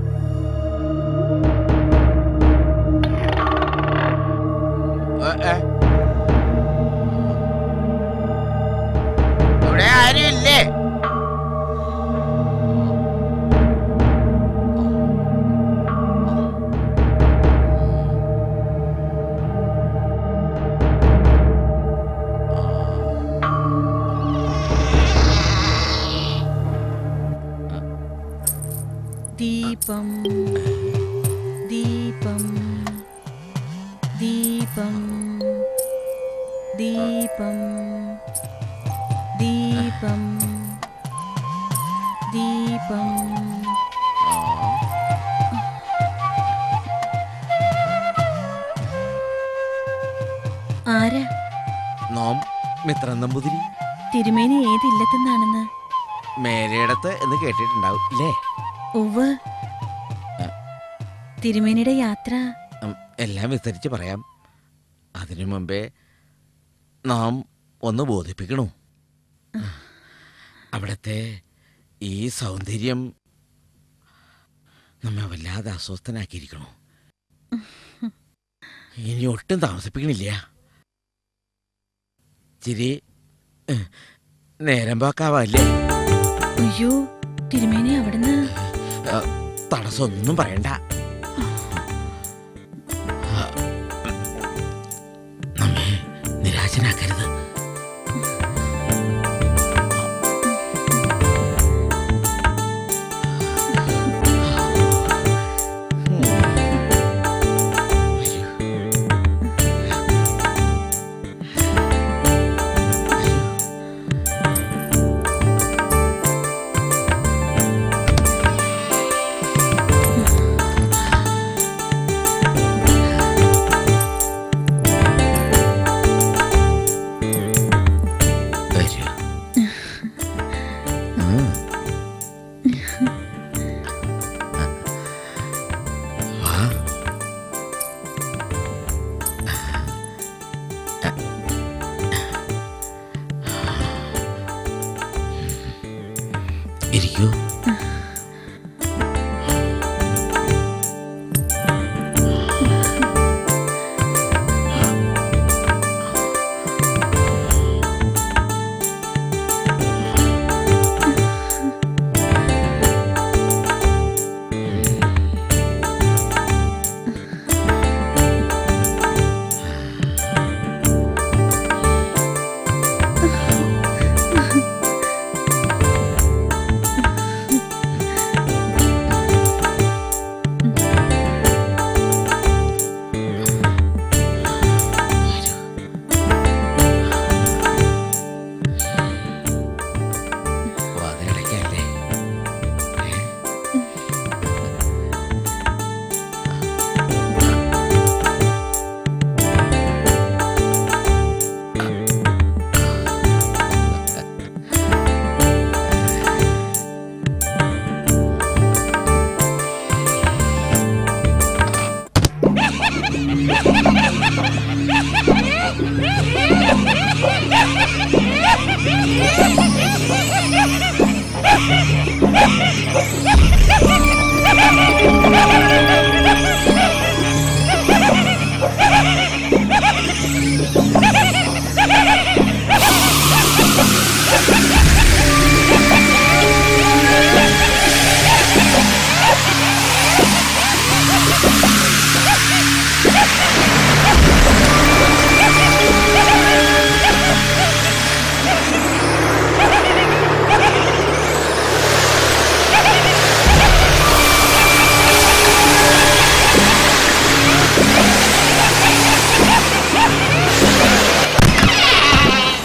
ഇവിടെ ആരുമില്ലേ? ദീപം ദീപം ദീപം ദീപം ദീപം ദീപം ആരാ? നോം മിത്രൻ നമ്പൂതിരി. തിരുമേനി ഏതില്ലത്തെന്നാണെന്ന് മേരയിടത്ത് എന്ന് കേട്ടിട്ടുണ്ടാവും ഇല്ലേ? ഉവ്വ്. തിരുമേനിയുടെ യാത്ര എല്ലാം വിസ്തരിച്ച് പറയാം. അതിനു മുമ്പേ നാം ഒന്ന് ബോധിപ്പിക്കണു. അവിടത്തെ ഈ സൗന്ദര്യം നമ്മെ വല്ലാതെ അസ്വസ്ഥനാക്കിയിരിക്കണു. ഇനി ഒട്ടും താമസിപ്പിക്കണില്ല. ചിരി നേരം പോക്കാവല്ലേ? അയ്യോ, തിരുമേനി അവിടുന്ന് തടസ്സമൊന്നും പറയണ്ട. നമ്മെ നിരാശനാക്കരുത്. ഇരിക്കൂ.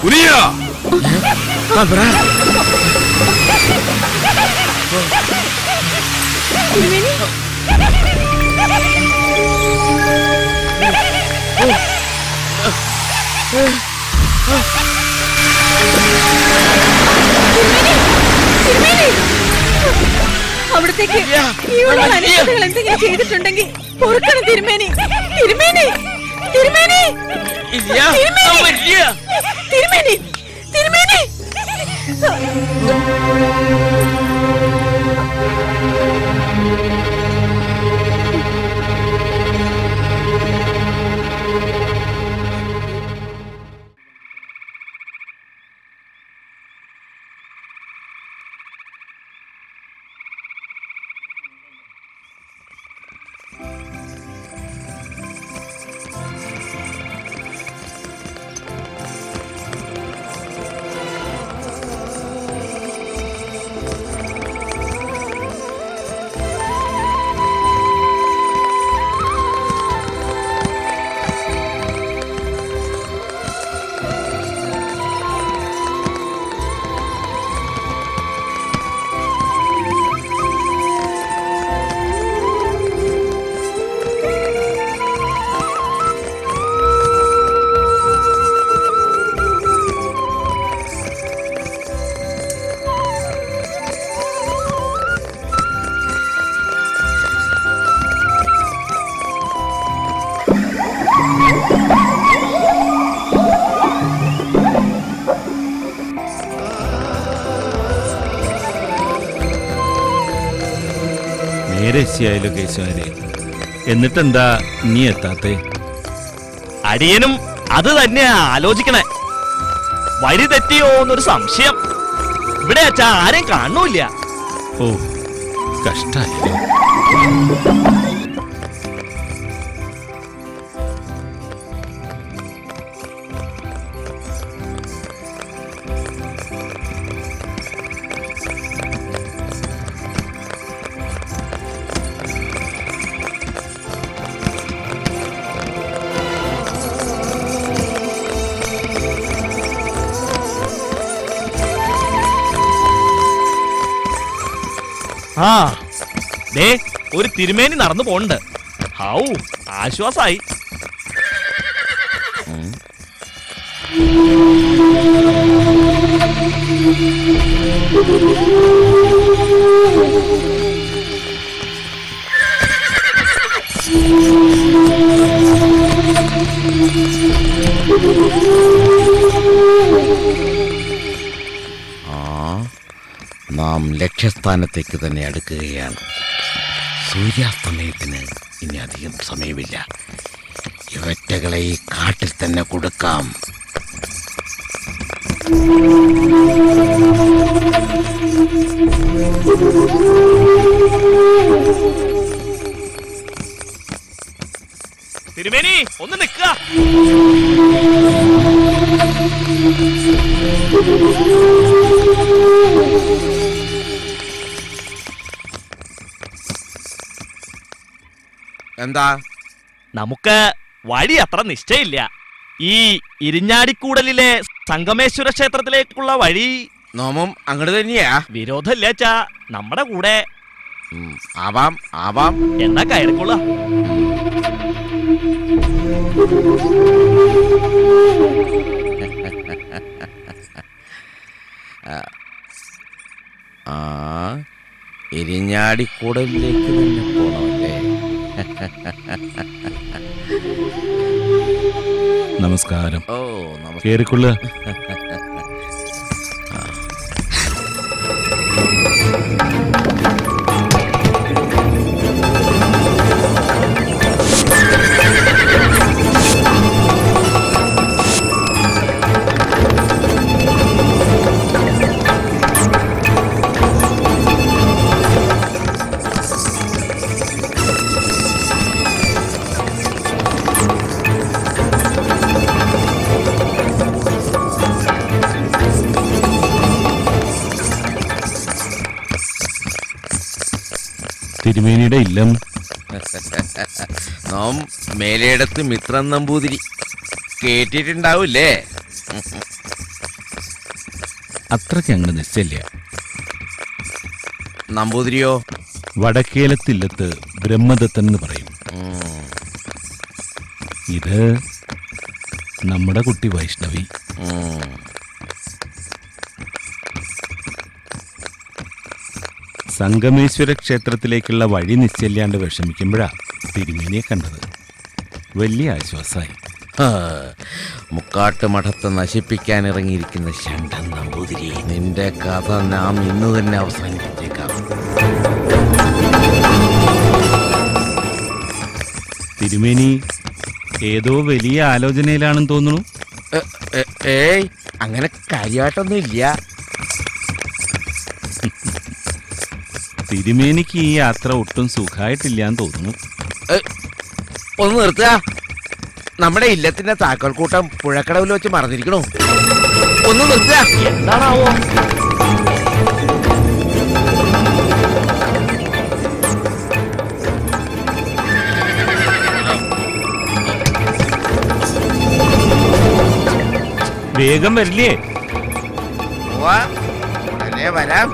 കുനിയ. അവിടത്തേക്ക് ഇവിടെ അനിഷ്ടതകൾ എന്തെങ്കിലും ചെയ്തിട്ടുണ്ടെങ്കിൽ പൊറുക്കണം തിരുമേനി. തിരുമേനി തിരുമേനി തിരുമേനി തിരുമേനി. നേരെയായാലോ കേശവനെ, എന്നിട്ടെന്താ നീ എത്താത്തേ? അടിയനും അത് തന്നെയാ ആലോചിക്കണേ. വഴി തെറ്റിയോ എന്നൊരു സംശയം. ഇവിടെ അച്ഛാ ആരെയും കാണൂല്ല. ഓ, കഷ്ടായല്ലോ. ആ ദേ ഒരു തിരുമേനി നടന്നു പോണ്ട്. ഹൗ ആശ്വാസായി. നാം ലക്ഷ്യസ്ഥാനത്തേക്ക് തന്നെ അടുക്കുകയാണ്. സൂര്യാസ്തമയത്തിന് ഇനി അധികം സമയമില്ല. ഇവറ്റകളെ ഈ കാട്ടിൽ തന്നെ കൊടുക്കാം. തിരുമേനി ഒന്ന് നിൽക്കുക. എന്താ? നമുക്ക് വഴി അത്ര നിശ്ചയില്ല. ഈ ഇരിഞ്ഞാടിക്കൂടലിലെ സംഗമേശ്വര ക്ഷേത്രത്തിലേക്കുള്ള വഴി നോമും അങ്ങോട്ട് തന്നെയാ. വിരോധമില്ലാച്ചാ നമ്മുടെ കൂടെ ആവാം ആവാം. എന്നാ കയറിക്കൊള്ള. ഇരിഞ്ഞാടിക്കൂടലിലേക്ക് തന്നെ പോണമല്ലേ? നമസ്കാരം. ഓ കേറിക്കൊള്ള. തിരുമേനിയുടെ ഇല്ലം നാം മേലേടത്ത് മിത്രൻ നമ്പൂതിരി കേട്ടിട്ടുണ്ടാവൂല്ലേ? അത്രയ്ക്ക് അങ്ങ് നിശ്ചയില്ല. നമ്പൂതിരിയോ? വടക്കേലത്തില്ലത്ത് ബ്രഹ്മദത്തൻ എന്ന് പറയും. ഇത് നമ്മുടെ കുട്ടി വൈഷ്ണവി. സംഗമേശ്വര ക്ഷേത്രത്തിലേക്കുള്ള വഴി നിശ്ചയില്ലാണ്ട് വിഷമിക്കുമ്പോഴാ തിരുമേനിയെ കണ്ടത്. വലിയ ആശ്വാസമായി. മുക്കാട്ട് മഠത്തെ നശിപ്പിക്കാൻ ഇറങ്ങിയിരിക്കുന്ന ശണ്ഠൻ നമ്പൂതിരി, നിന്റെ കഥ നാം ഇന്ന് തന്നെ അവസാനിപ്പിച്ചേക്കാം. തിരുമേനി ഏതോ വലിയ ആലോചനയിലാണെന്ന് തോന്നുന്നു. ഏയ്, അങ്ങനെ കാര്യമായിട്ടൊന്നും ഇല്ല. തിരുമേനിക്ക് ഈ യാത്ര ഒട്ടും സുഖമായിട്ടില്ലാന്ന് തോന്നുന്നു. ഒന്ന് നിർത്തുക. നമ്മുടെ ഇല്ലത്തിന്റെ താക്കോൽ കൂട്ടം പുഴക്കടവിൽ വെച്ച് മറന്നിരിക്കണോ? ഒന്ന് നിർത്തുക. എന്താണാവോ? വേഗം വരില്ലേ? ഉടനെ വരാം.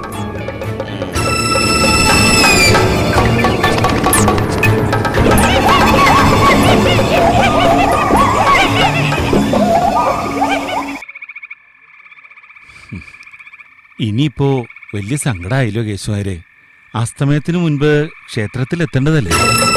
ഇനിയിപ്പോ വലിയ സങ്കടമായില്ലോ കേശവരെ. അസ്തമയത്തിനു മുൻപ് ക്ഷേത്രത്തിൽ എത്തേണ്ടതല്ലേ?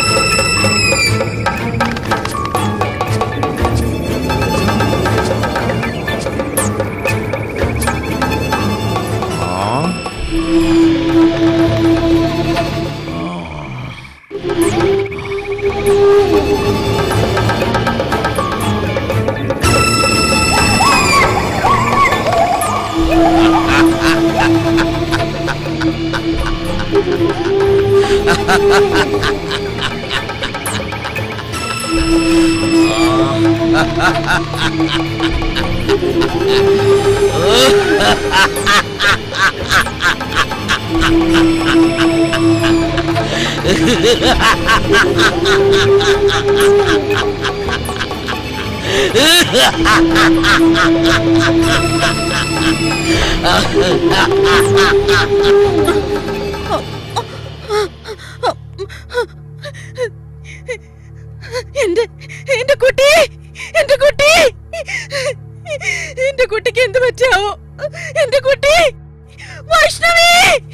എന്റെ കുട്ടി, എന്റെ കുട്ടി, എന്റെ കുട്ടിക്ക് എന്ത് പറ്റാവോ? എന്റെ കുട്ടി വൈഷ്ണവി,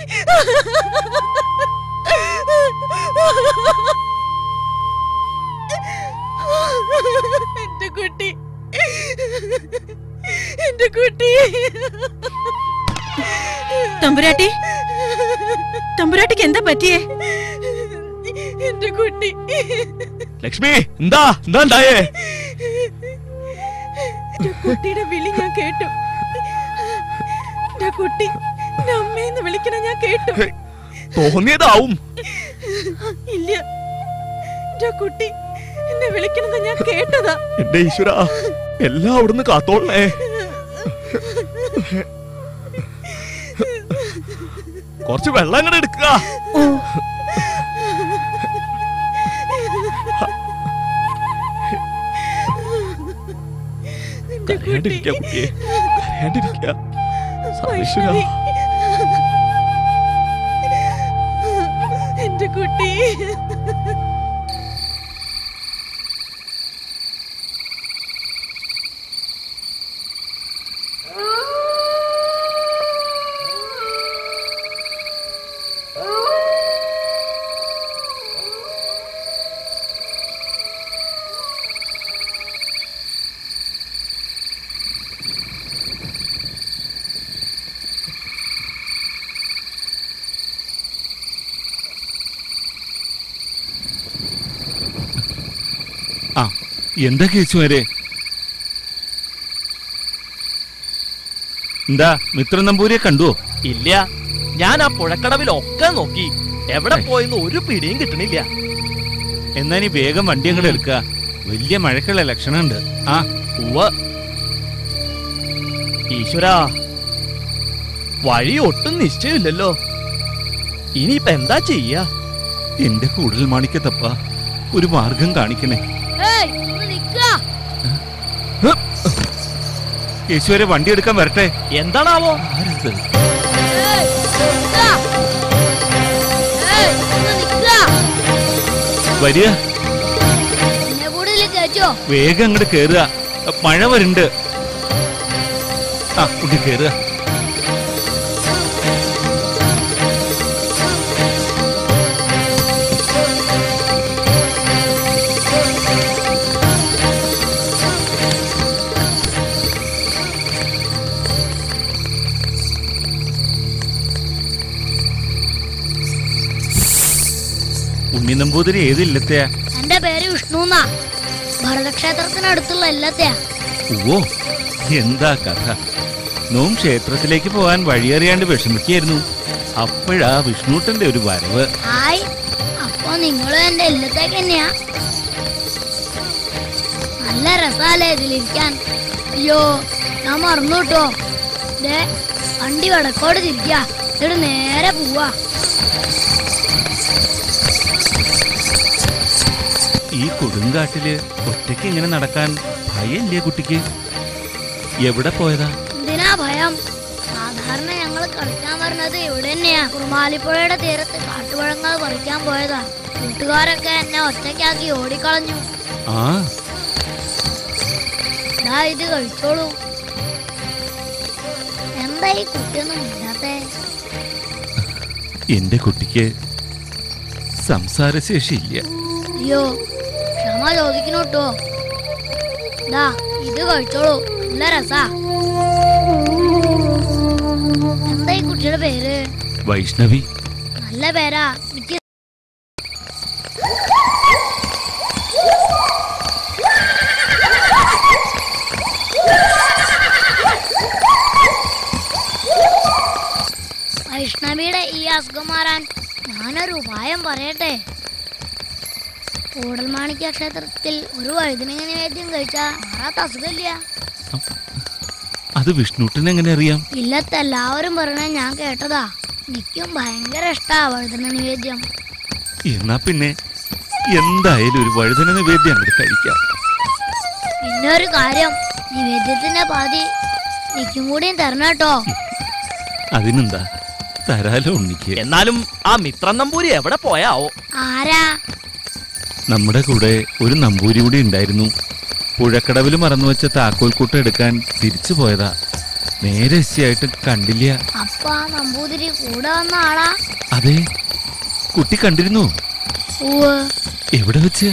എന്റെ കുട്ടി, എന്റെ കുട്ടി. തമ്പുരാട്ടി, തമ്പുരാട്ടിക്ക് എന്താ പറ്റിയേ? എന്റെ കുട്ടി. ലക്ഷ്മി, എന്താ ഉണ്ടായേ? കുട്ടിയുടെ വിളി ഞാൻ കേട്ടു. കുട്ടി അമ്മേന്ന് വിളിക്കണ ഞാൻ കേട്ടു. തോന്നിയതാവും. ഇല്ല, കുട്ടി എന്നെ വിളിക്കണത് ഞാൻ കേട്ടതാ. എന്റെ ഈശ്വര, എല്ലാം അവിടുന്ന് കാത്തോളേ. കുറച്ച് വെള്ളം അങ്ങോട്ട് എടുക്കുക. കരയാണ്ടിരിക്കുക കുട്ടിയെ, കരയാണ്ടിരിക്കുക. എന്റെ കുട്ടി. എന്താ കേശുവരെ? എന്താ മിത്ര നമ്പൂരിയെ കണ്ടുവോ? ഇല്ല, ഞാൻ ആ പുഴക്കടവിലൊക്കെ നോക്കി, എവിടെ പോയെന്ന് ഒരു പിടിയും കിട്ടണില്ല. എന്നാ നീ വേഗം വണ്ടി അങ്ങോട്ട് എടുക്കുക. വലിയ മഴക്കുള്ള ലക്ഷണമുണ്ട്. ഈശ്വരാ, വഴി ഒട്ടും നിശ്ചയമില്ലല്ലോ. ഇനിയിപ്പ എന്താ ചെയ്യാ? എന്റെ കൂടുതൽ മാണിക്കത്തപ്പ, ഒരു മാർഗം കാണിക്കണേ. യേശുവരെ വണ്ടി എടുക്കാൻ വരട്ടെ. എന്താണാവോ? വരിക, വേഗം അങ്ങോട്ട് കേറുക. മഴ വരുന്നുണ്ട്. ആ കുട്ടി കേറുക. ഉണ്ണി നമ്പൂതിരി ഏത് ഇല്ലത്തെയാ? എന്റെ പേര് വിഷ്ണു എന്നാ. ഭരതക്ഷേത്രത്തിനടുത്തുള്ള ഇല്ലത്തെയാ. ഓ, എന്താ കഥ. നോം ക്ഷേത്രത്തിലേക്ക് പോകാൻ വഴിയറിയാണ്ട് വിഷമിക്കായിരുന്നു. അപ്പോഴാ വിഷ്ണുട്ടന്റെ ഒരു വരവ്. ഹായ്, അപ്പൊ നിങ്ങളും എന്റെ ഇല്ലത്തേക്ക് തന്നെയാ? നല്ല രസാലേ ഇതിലിരിക്കാൻ. അയ്യോ, ഞാൻ മറന്നു കേട്ടോ. വണ്ടി വടക്കോട് തിരിക്ക, എന്നിട്ട് നേരെ പോവാ. ഈ കൊടുങ്കാട്ടില് ഒറ്റയ്ക്ക് ഇങ്ങനെ നടക്കാൻ ഭയല്ലേ കുട്ടിക്ക്? എവിടെ പോയതാ? എന്തിനാ ഭയം? സാധാരണ ഞങ്ങള് കളിക്കാൻ വരുന്നത് ഇവിടെ തന്നെയാ. കുറുമാലിപ്പുഴയുടെ തീരത്ത് കാട്ടുപഴങ്ങൾ പറിക്കാൻ പോയതാ. കൂട്ടുകാരൊക്കെ എന്നെ ഒറ്റയ്ക്കാക്കി ഓടിക്കളഞ്ഞു. ആ, ഇത് കഴിച്ചോളൂ. എന്താ ഈ കുട്ടിയൊന്നും ഇല്ലാത്തെ? എന്റെ കുട്ടിക്ക് സംസാരശേഷിയില്ല. അയ്യോ, ക്ഷമ ചോദിക്കണു കേട്ടോ. ഇത് കഴിച്ചോളൂ, നല്ല രസാ. എന്താ ഈ കുട്ടിയുടെ പേര്? വൈഷ്ണവി. നല്ല പേരാ. എനിക്ക് വൈഷ്ണവിയുടെ ഈ അസുഖം മാറാൻ ഞാനൊരു ഉപായം പറയട്ടെ. കൂടൽമാണിക്യ ക്ഷേത്രത്തിൽ ഒരു വഴുതനങ്ങ നിവേദ്യം കഴിച്ചാ മാറാത്ത അസുഖമില്ല. അത് വിഷ്ണുട്ടിന് എങ്ങനെ അറിയാം? ഇല്ലത്തെ എല്ലാവരും പറയണ ഞാൻ കേട്ടതാ. എനിക്കും ഭയങ്കര ഇഷ്ടാ വഴുതന നിവേദ്യം. എന്നാ പിന്നെ എന്തായാലും ഒരു വഴുതന നിവേദ്യം അങ്ങോട്ട് കഴിക്കാം. പിന്നെ ഒരു കാര്യം, നിവേദ്യത്തിന്റെ പാതി എനിക്കും കൂടിയും തരണം കേട്ടോ. അതിനെന്താ, തരാലോ ഉണ്ണിക്ക്. എന്നാലും ആ മിത്രൻ നമ്പൂരി എവിടെ പോയാവോ? ആരാ? നമ്മുടെ കൂടെ ഒരു നമ്പൂരി കൂടി ഉണ്ടായിരുന്നു. പുഴക്കടവിൽ മറന്നുവെച്ച താക്കോൽക്കൂട്ട് എടുക്കാൻ തിരിച്ചു പോയതാ. നേരെ എസ്സിയായിട്ട് കണ്ടില്ല. അപ്പ നമ്പൂതിരി കൂടെ വന്ന ആളാ? അതെ, കുട്ടി കണ്ടിരുന്നു. എവിടെ വെച്ച്?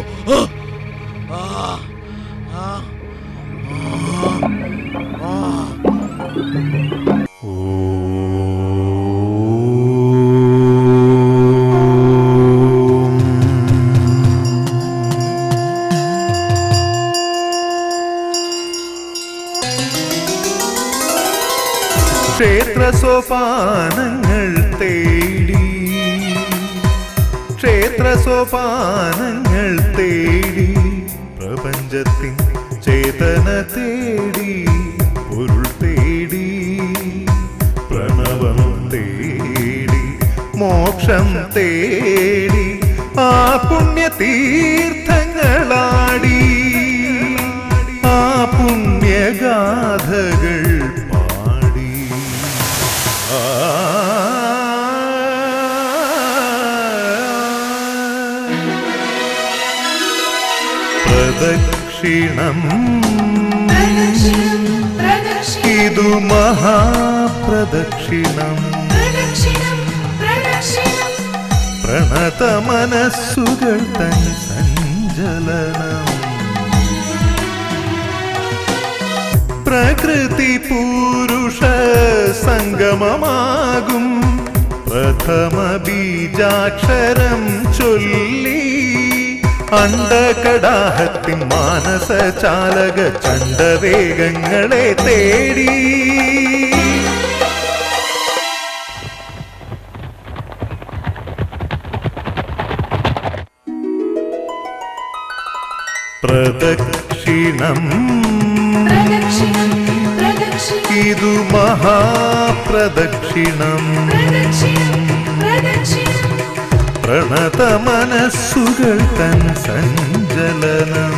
ക്ഷേത്രസോപാനങ്ങൾ തേടി ക്ഷേത്രസോപാനങ്ങൾ തേടി പ്രപഞ്ചത്തിൻ ചേതന തേടി പൊരുൾ തേടി പ്രണവം തേടി മോക്ഷം തേടി ആ പുണ്യതീർത്ഥങ്ങളാടി ആ പുണ്യഗാഥകൾ പ്രദക്ഷിണം ഇതു മഹാപ്രദക്ഷിണം പ്രണത മനസ്സുകൾ തൻ സഞ്ചലനം പ്രകൃതി പുരുഷ സംഗമമാകും പ്രഥമ ബീജാക്ഷരം ചൊല്ലി അണ്ടകടാഹത്തിൻ മാനസ ചാലക ചണ്ഡവേഗങ്ങളെ തേടി പ്രദക്ഷിണം ഇതു മഹാപ്രദക്ഷിണം പ്രണത മനസ്സുകൾ തൻ സഞ്ചലനം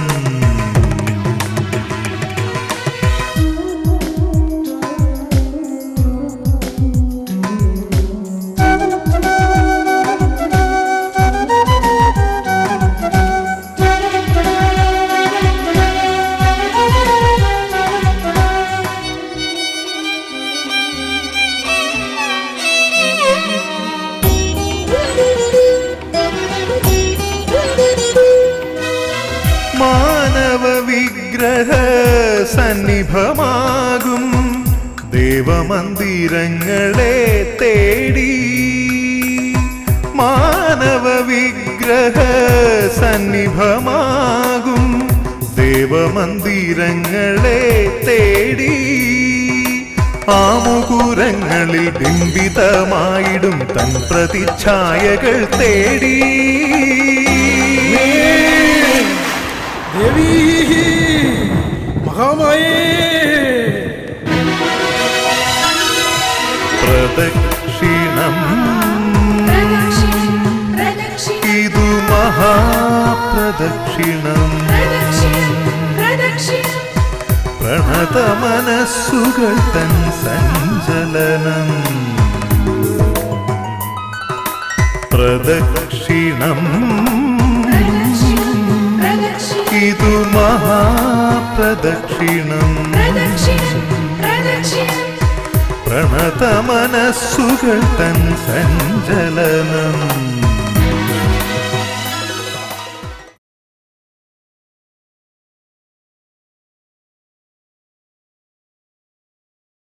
സന്നിഭമാകും ദേവമന്ദിരങ്ങളെ തേടി മാനവ വിഗ്രഹ സന്നിഭമാകും ദേവമന്ദിരങ്ങളെ തേടി ആമുകുരങ്ങളിൽ ബിംബിതമായിടും തൻ പ്രതിച്ഛായകൾ തേടി ദേവി മഹാമായേ പ്രദക്ഷിണം ഇതു മഹാപ്രദക്ഷിണം പ്രണത മനസ്സുകൾ തൻ സഞ്ചലനം പ്രദക്ഷിണം ഇതു മഹാപ്രദക്ഷിണം പ്രണത മനസ്സുകൾ തൻ സഞ്ചലനം